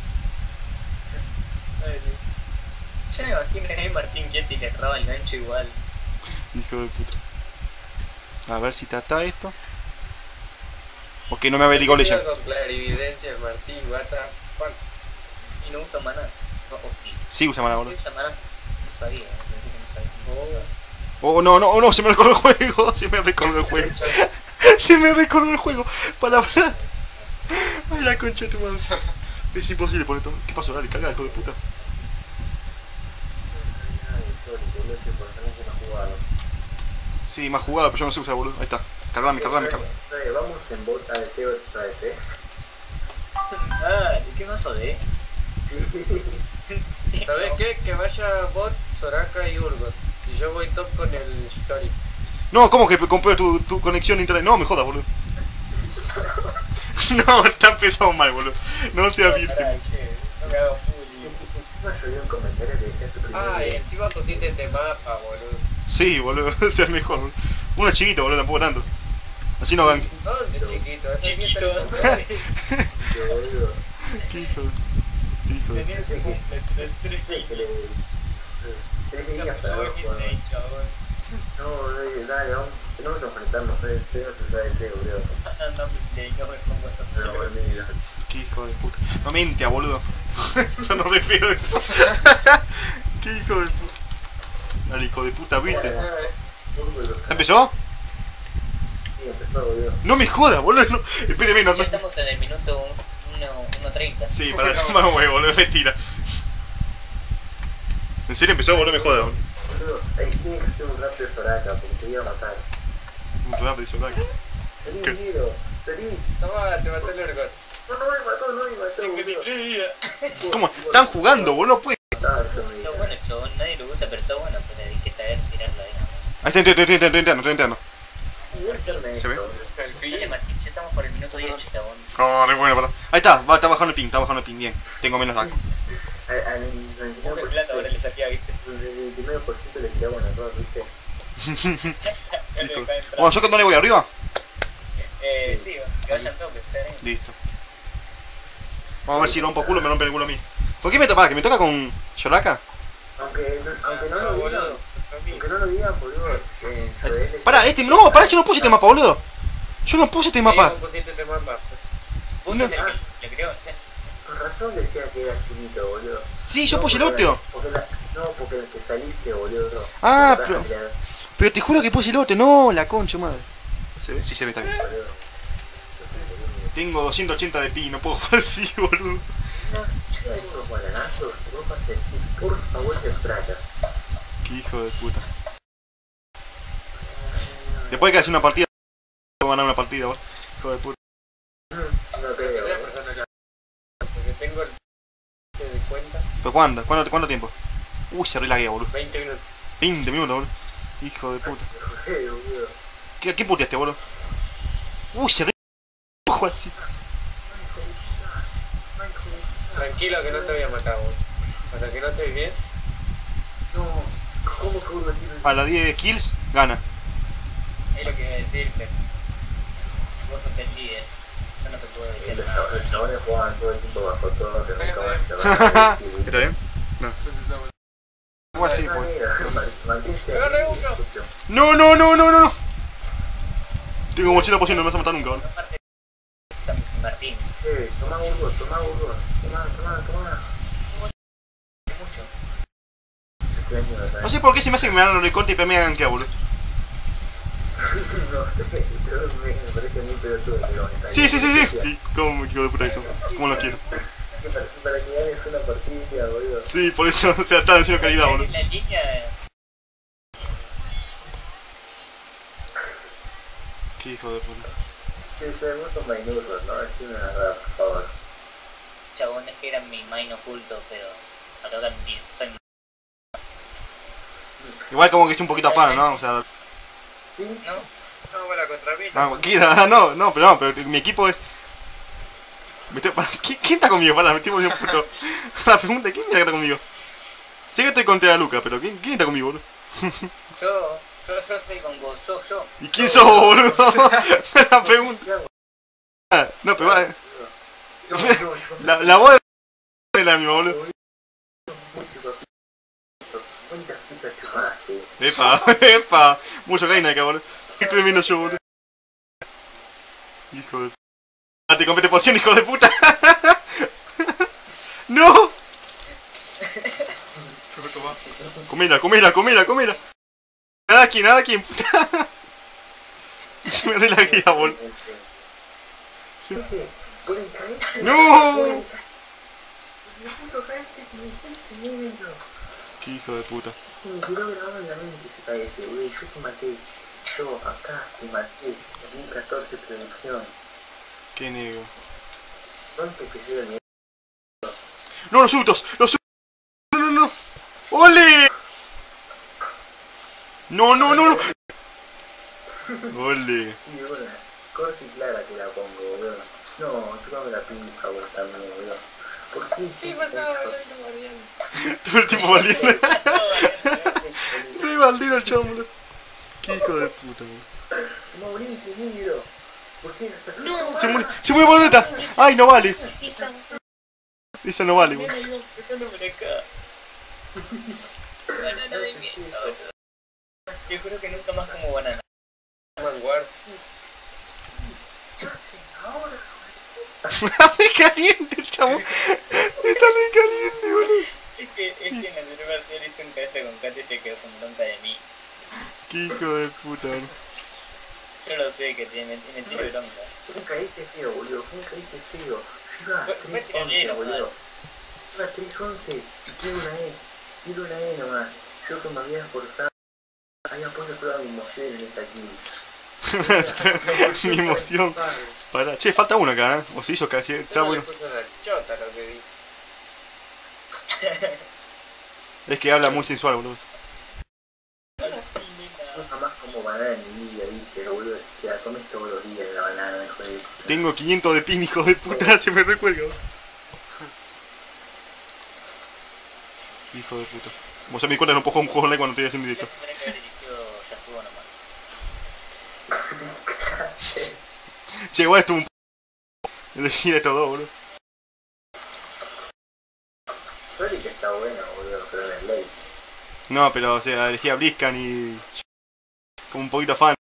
Yo me imagino a Martín Yeti le erraba el gancho igual. Hijo de puta. A ver si está esto. Ok, no me abre League of Legends. Con clarividencia, Martín, guata. Y no usa maná. No, o sí. Sí usa maná, boludo. Sí usa maná. No sabía, pensé que no sabía. Oh, no, no, no, se me recorrió el juego. Se me recorrió el juego. Se me recorrió el juego. Palabra. Ay, la concha de tu madre. Es imposible poner todo. ¿Qué pasó? Dale, carga, hijo de puta. Sí, más jugada, pero yo no sé usar, boludo. Ahí está. Cargame, cargame, cargame. Vamos en bota de Teo, ¿sabes? Eh? Ah, ¿qué mazo de? ¿Sabés qué? Que vaya bot, Soraka y Urgot. Y yo voy top con el Story. No, ¿cómo que compré tu, tu conexión a internet? No, me jodas, boludo. No, está empezando mal, boludo. No sea virgen. No me hago Ah, y encima pusiste este mapa, boludo. Sí, boludo, es el mejor, boludo. Uno chiquito, boludo, tampoco tanto. Así no van. ¿Dónde chiquito? Chiquito. Qué hijo de... Qué hijo de... Tenía ese cumple, tres No, dale, dale, vamos. Tenemos que enfrentarnos, ¿sabes? Se nos sabe el Teo, boludo. No, no me pongo esto. Pero bueno, mira. Qué hijo de puta. No mentia, boludo. Yo no re feo eso. Qué hijo de puta. Dale, hijo de puta, viste. ¿Empezó? Sí, empezó, boludo. No me jodas, boludo. No. Espéreme, no. Ya estamos en el minuto uno treinta. Sí, para llamar un huevo, boludo, es mentira. ¿En serio empezó, boludo? Me jodas, boludo. Boludo, ahí tiene que hacer un rap de Soraka porque te iba a matar. Un rap de Soraka. Salí, ¿Qué? Guido, salí. Toma, te mató el Urgot. No, no me mató, no me mató, cincuenta y tres días. ¿Cómo? Están jugando, boludo, puede. Está bueno, chabón, nadie lo usa, pero está bueno, pero hay que saber tirarlo ahí. Ahí está, estoy interno, estoy interno, estoy interno. ¿Se ve? Dale, Martín, ya estamos por el minuto diez, chabón. Oh, re bueno, perdón. Ahí está, va, está bajando el ping, está bajando el ping, bien. Tengo menos lag. Al noventa y nueve por ciento ahora le saqué, ¿viste? El noventa y nueve por ciento le tiraba un error, ¿viste? Bueno, ¿yo cuando le voy arriba? Eh, sí, que vayan toques, está bien. Listo. Vamos a ver si rompo culo, me rompe el culo a mí. ¿Por qué me toca? ¿Que me toca con Yolaka? Aunque no, aunque no lo digan, aunque no lo digan, boludo, eh, sobre ese- Pará, este. No, pará, yo no puse este mapa, boludo. Yo no puse este mapa. Sí, vos pusiste este mapa. Vos No. sos el que le creó, sí. Con razón decía que era chiquito, boludo. Sí, yo No, puse el porque la- otro. porque la- No, porque el que saliste, boludo. Ah, Porque pero- vas a crear, Pero te juro que puse el otro. No, la concha, madre. ¿Se ve? Sí, se ve, está bien. boludo. Tengo doscientos ochenta de pi, no puedo jugar así, boludo. No, yo hay unos bananazos, vos vas a decir, por favor, se trata. Qué hijo de puta. Después hay que hacer una partida. Voy a ganar una partida, vos. Hijo de puta. No creo, boludo. Porque tengo el de cuenta, ¿Pero cuándo? ¿Cuándo, cuánto tiempo? Uy, se relaguea, boludo. veinte minutos. veinte minutos, boludo. Hijo de puta. Eh, boludo. ¿Qué, qué puteaste, boludo? Uy, se relaguea. Ojo así. Tranquilo que no te voy a matar, boludo. Hasta que no estés bien. No, ¿cómo que uno tiene A las diez kills, gana. Es lo que iba a decirte. Vos sos el líder. Yo no te puedo decir Los nada. chavales- los chavales juegan todo el tiempo bajo todo, que nunca van a cerrar. ¿Está bien? No. Igual sí, pues. Agarra uno. No, no, no, no, no, no. Tengo mochila poción, no me vas a matar nunca, boludo. San Martín. Che, toma Urgo, toma Urgo. Toma, toma, toma. Mucho. No sé por qué se me hace que me dan los recortes y pero me hagan que boludo. No sé, pero me, me parece muy pelotudo, pero está Sí, bien. sí, sí, sí. Y cómo hijo de puta eso. Cómo lo quiero. Que Para, para que ganes una partida, boludo. Sí, por eso, o sea, está haciendo calidad, boludo. La línea. Qué hijo de puta. Che, soy mucho mainurro, ¿no? Estoy una nada, por favor. Chabones que eran mi main oculto, pero ahora también soy. Igual como que estoy un poquito afano, ¿no? O sea, ¿Sí? ¿No? No, para contra mí. no, Kira, no, no, pero no, pero mi equipo es. Me estoy- para- ¿Quién, quién está conmigo? Para, me estoy volviendo un puto. La pregunta, ¿quién mira que está conmigo? Sé que estoy contra Luca, pero ¿quién, quién está conmigo, boludo? Yo, yo, yo estoy con vos, yo, yo. ¿Y quién sos, boludo? La pregunta. Ah, no, pero va. La, la voz es la misma, boludo. ¿Cuántas pizzas chupaste? Epa, epa. Mucho reina acá, boludo. ¿Qué estoy viendo yo, boludo? Hijo de... Ah, te compré poción, hijo de puta. ¡No! Comela, comela, comela, comela. Nada aquí, nada aquí, puta. Se me relaguea, boludo. Sí. Por el cabeza. ¡No! Qué Qué hijo de puta. me quedó grabado en la mente ese cabeza, güey. Yo te maté. Yo acá te maté. dos mil catorce predicción. Qué negro. ¿Dónde te llega el miedo? ¡No, los sustos! ¡Los sustos! ¡No, no, no! ¡Ole! ¡No, no, no, no! ¡Ole! Y una, corta y clara te la pongo, boludo. No, tú la pinta, boludo, también, boludo. ¿Por qué hiciste Sí, pasaba esto? bailando Mariano. Todo el tiempo valiendo. Re baldino el chabón, boludo. Qué hijo de puta, boludo. Mauricio, negro. ¿Por qué no estás? ¡No! ¡Se muere! ¡Se muere Boneta! ¡Ay, no vale! Esa no vale, boludo. Dejándome acá. Banana de mierda, boludo. Yo creo que nunca más como banana. Vanguard. Está re caliente el chabón. Está re caliente, boludo. Es que, es que en la anterior partida hice un cabeza con Kate y se quedó con bronca de mí. Qué hijo de puta, boludo. Yo lo sé que tiene, me tiene bronca. Fue un caíste feo, boludo. Fue un caíste feo. Yo iba a Fue- fue tres once, tiradero, boludo. Iba a tres once y quiero una E. Quiero una E nomás. Yo que me había esforzado. Había puesto toda mi emoción en esta kill. Mi emoción. Pará. Che, falta uno acá, ¿eh? O se hizo casi. Está Yo no bueno. le puse una chota lo que dice. Es que habla muy sensual, boludo. No jamás como banana en mi vida, dije, boludo. Si te la comes todos los días la banana, hijo de puta. Tengo quinientos de pin, hijo de puta. Se me recuelga, boludo. Hijo de puta. Vos ya me di cuenta que no puedo jugar un juego online cuando estoy haciendo directo. Tendré que haber elegido Yasuo nomás. Che, igual esto un p... elegir estos dos, boludo. Sonic está bueno, boludo, pero no es ley. No, pero o sea, elegí a Blitzcan y... como un poquito fan.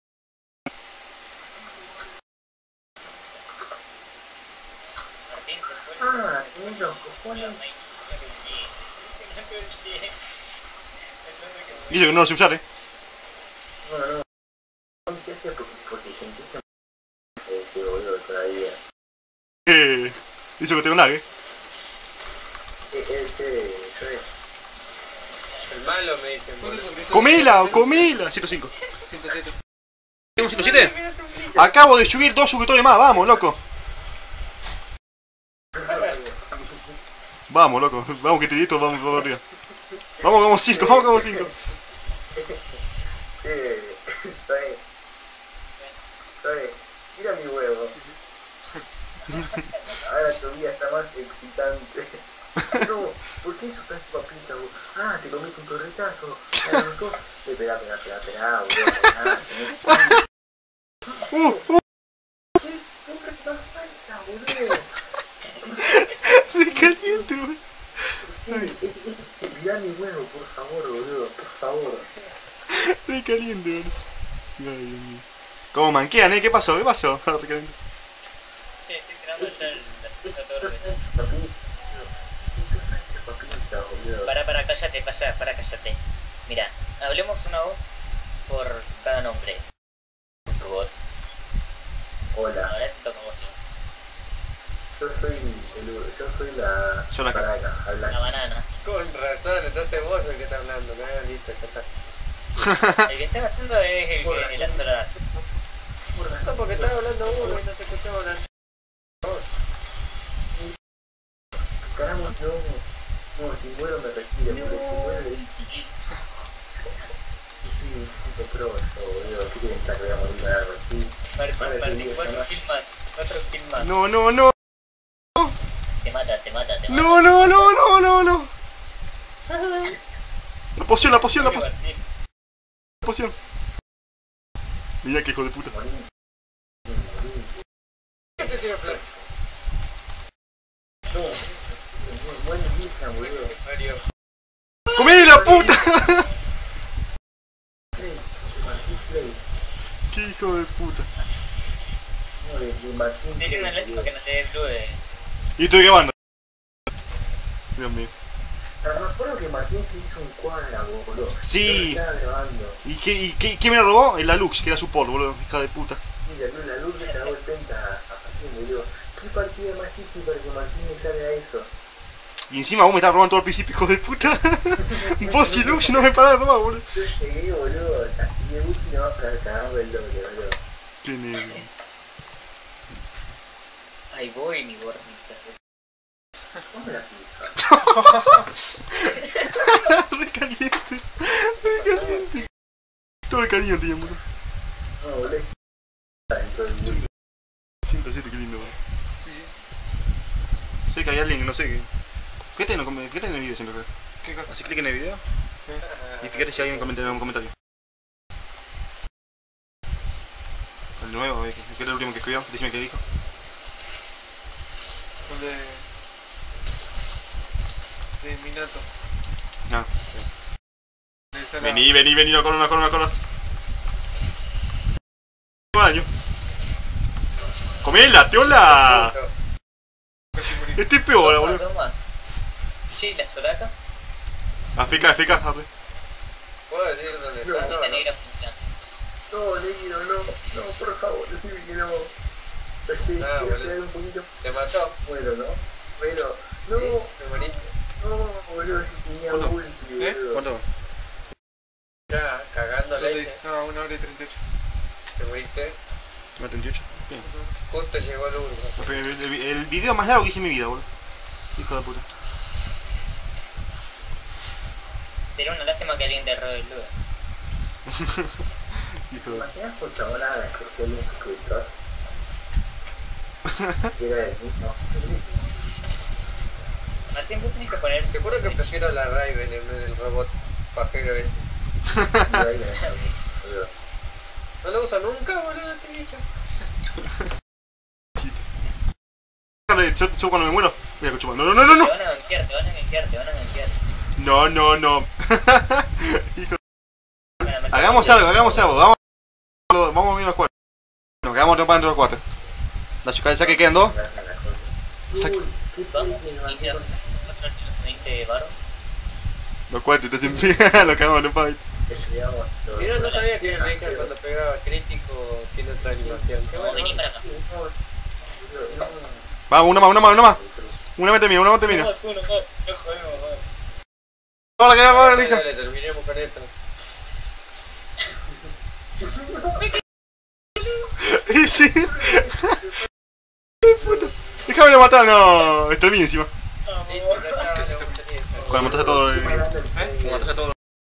Ah, tenés los cojones. Dice que no lo sé usar, eh. No, no. No me hace porque sentiste este boludo todavía. Eh... Dice que tengo lag, eh. Eh, eh, che, che. El malo me dicen. ¡Comela! ¡Comela! ciento cinco. ciento siete. ¿Tengo ciento siete? Acabo de subir dos suscriptores más, vamos, loco. Vamos, loco. Vamos que te edito, vamos, vamos arriba. Vamos, vamos cinco, vamos, vamos cinco. Eh, soy. Soy. Mira mi huevo. Ahora tu vida está más excitante. No, ¿por qué eso tan papita, vos? Ah, te comiste un torretazo. Ah, no sos. Eh, esperá, esperá, esperá, esperá, boludo. Ah, tenés. Uh, uh. ¿Qué? ¿Qué pasa, boludo? Se caliente, boludo. Sí, mirá mi huevo, por favor, boludo, por favor. Re caliente, boludo. Ay, Dios mío. ¿Cómo manquean, eh? ¿Qué pasó? ¿Qué pasó? Re caliente. Sí, estoy tirando ya el- la segunda torre. Para, para, cállate, para, para, cállate. Mira, hablemos una voz por cada nombre. Robot. Hola, Ahora te toca a vos. yo soy el, yo soy la Yo la ca- baraca, La habla. banana. Con razón, entonces vos el que está hablando, ¿no? Listo, ya está. El que está hablando es el que el azorar. No, porque estaba hablando uno y no se escuchaba hablar. Caramba, no, no, si muero me retiro, porque si muero le sí, puto pro, yo, boludo, ¿qué quieren estar que voy a morir de algo así? Martín, Vale, Martín, sí, cuatro jamás. kills más. Cuatro kills más. No, no, no. Te mata, te mata, te mata. No, no, no, no, no, no. La poción, la poción, la poción. Martín. La poción. Mira que hijo de puta. Morí, morí. ¿Qué te tiro flor? No, buen vieja, boludo. Mario. ¡Comele la puta! Play, Martín Play. ¡Qué hijo de puta! No, de, de Martín Sería una Play, lástima que no te dé blue de... Y estoy grabando. Dios mío. boludo. Me acuerdo que Martín se hizo un cuadra, boludo. Sí. Yo lo estaba grabando. ¿Y qué, y qué, qué me la robó? La Lux, que era su por, boludo. Hija de puta. Mira, no, la luz le cagó el penta a Martín, boludo. ¿Qué partida más easy para que Martín me salga eso? Y encima vos me estás robando todo el principio, hijo de puta. Vos y Lux no me parás de robar, boludo. Yo llegué, boludo, y de Gucci no va para cagarme el doble, boludo. Qué negro. Ahí voy, mi gordita. se- ¿Cómo la fija? Re caliente. Re caliente. Todo el cariño tenía, boludo. No, boludo. Dentro del Gucci. ciento siete, qué lindo, boludo. Sé que hay alguien que no sé qué. Fíjate en, el, fíjate en el video siempre que. ¿Qué cosa? Así clic en el video y fíjate si hay alguien comenta en un comentario. El nuevo, eh, que era el último que escribió, decime qué dijo. El de... de Minato. Ah, De esa la- vení, vení, vení, no corras, no corras, no corras. Año. ¡Comela, teola! Casi morí. Estoy peor, Dos más, boludo. dos más. Sí, la Soraka. Afk, F K, arre. ¿Puedo decir dónde No, está? No, la negra funciona. No, negro, no, no, por favor, decime que no. Es que Ah, quiero boludo. quedar un poquito. Te mató. Bueno, ¿no? Bueno, no, ¿Sí? ¿Te moriste? no, boludo, si tenía ¿Cuánto? ulti, ¿Eh? boludo. ¿Cuánto? Ya, cagando ¿Dónde leche. dice? Ah, una hora y treinta y ocho. Te moriste. ¿No, treinta y ocho? Bien. Justo llegó el urbo. El, el, el video más largo que hice en mi vida, boludo. Hijo de puta. Sería una lástima que alguien te robe el blue. Hijo ¿Te de... imaginas por chabona la especial de un suscriptor? Que era el mismo. Martín, vos tenés que poner... Te juro que prefiero la Raven en vez del robot pajero este. Y ahí la dejamos, boludo. No lo uso nunca, boludo, este bicho. chuparle, yo, yo cuando me muero, voy a chupar. No, no, no, no, no. Te van a gankear, te van a gankear, te van a gankear. No, no, no. Hijo. Hagamos algo, hagamos algo. Vamos, vamos a ver los cuatro. Nos quedamos de entre los cuatro. La chica, ya que quedan dos. Saque. Vamos, y si nos veinte varos. Los cuatro, te siempre lo cagamos en fight. Mira, no sabía que el Reinhardt cuando pegaba crítico tiene otra animación. Vamos, vení para acá. Vamos, una más, una más, una más. Una más termina, una más termina. Uno más, uno más. No jodemos, vamos. Hola, que vamos, Dale, hija. dale, terminemos con esto. Y sí. Puta. Déjame de matar, no. Estoy encima. Listo, ya está, me gustaría estar. Cuando mataste a todo. ¿Eh? Cuando mataste a todo.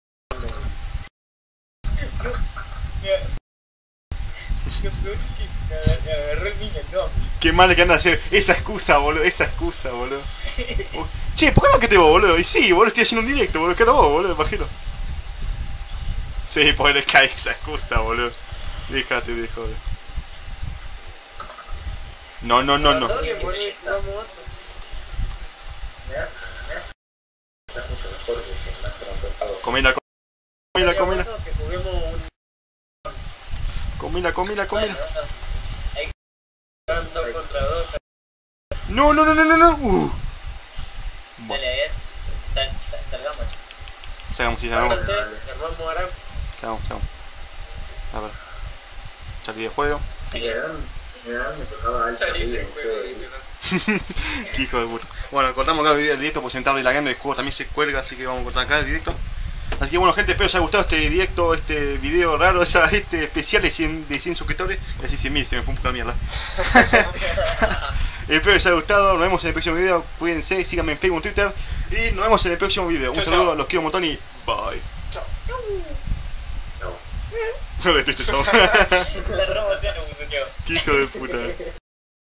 Agarró el niño, no. Qué mal que anda a hacer. Esa excusa, boludo. Esa excusa, boludo. Oh. Che, ¿por qué no que te vos, boludo? Y sí, boludo, estoy haciendo un directo, boludo. ¿Qué era vos, boludo? Imagino. Sí, por cae esa excusa, boludo. Déjate de joder. No, no, no, no. Comila, comila, comila. Comila, comila, comila. No, no, no, no, no, no. Uh. Dale, a ver. Sal, sal, salgamos. Salgamos, sí, salgamos. Armamos Aram. Salgamos, salgamos. A ver. Salí de juego. Sí, Qué hijo de puta. Bueno, cortamos acá el video- el directo por sentarle la gana. El juego también se cuelga, así que vamos a cortar acá el directo. Así que bueno, gente, espero que os haya gustado este directo, este video raro, esa, este especial de cien, de cien suscriptores. Y así cien mil, se me fue un poco la mierda. Espero que os haya gustado, nos vemos en el próximo video. Cuídense, síganme en Facebook, Twitter. Y nos vemos en el próximo video. Un Chau, saludo, chau. los quiero un montón y bye. Chao. No le estoy chao. La promoción no funcionó. Qué hijo de puta.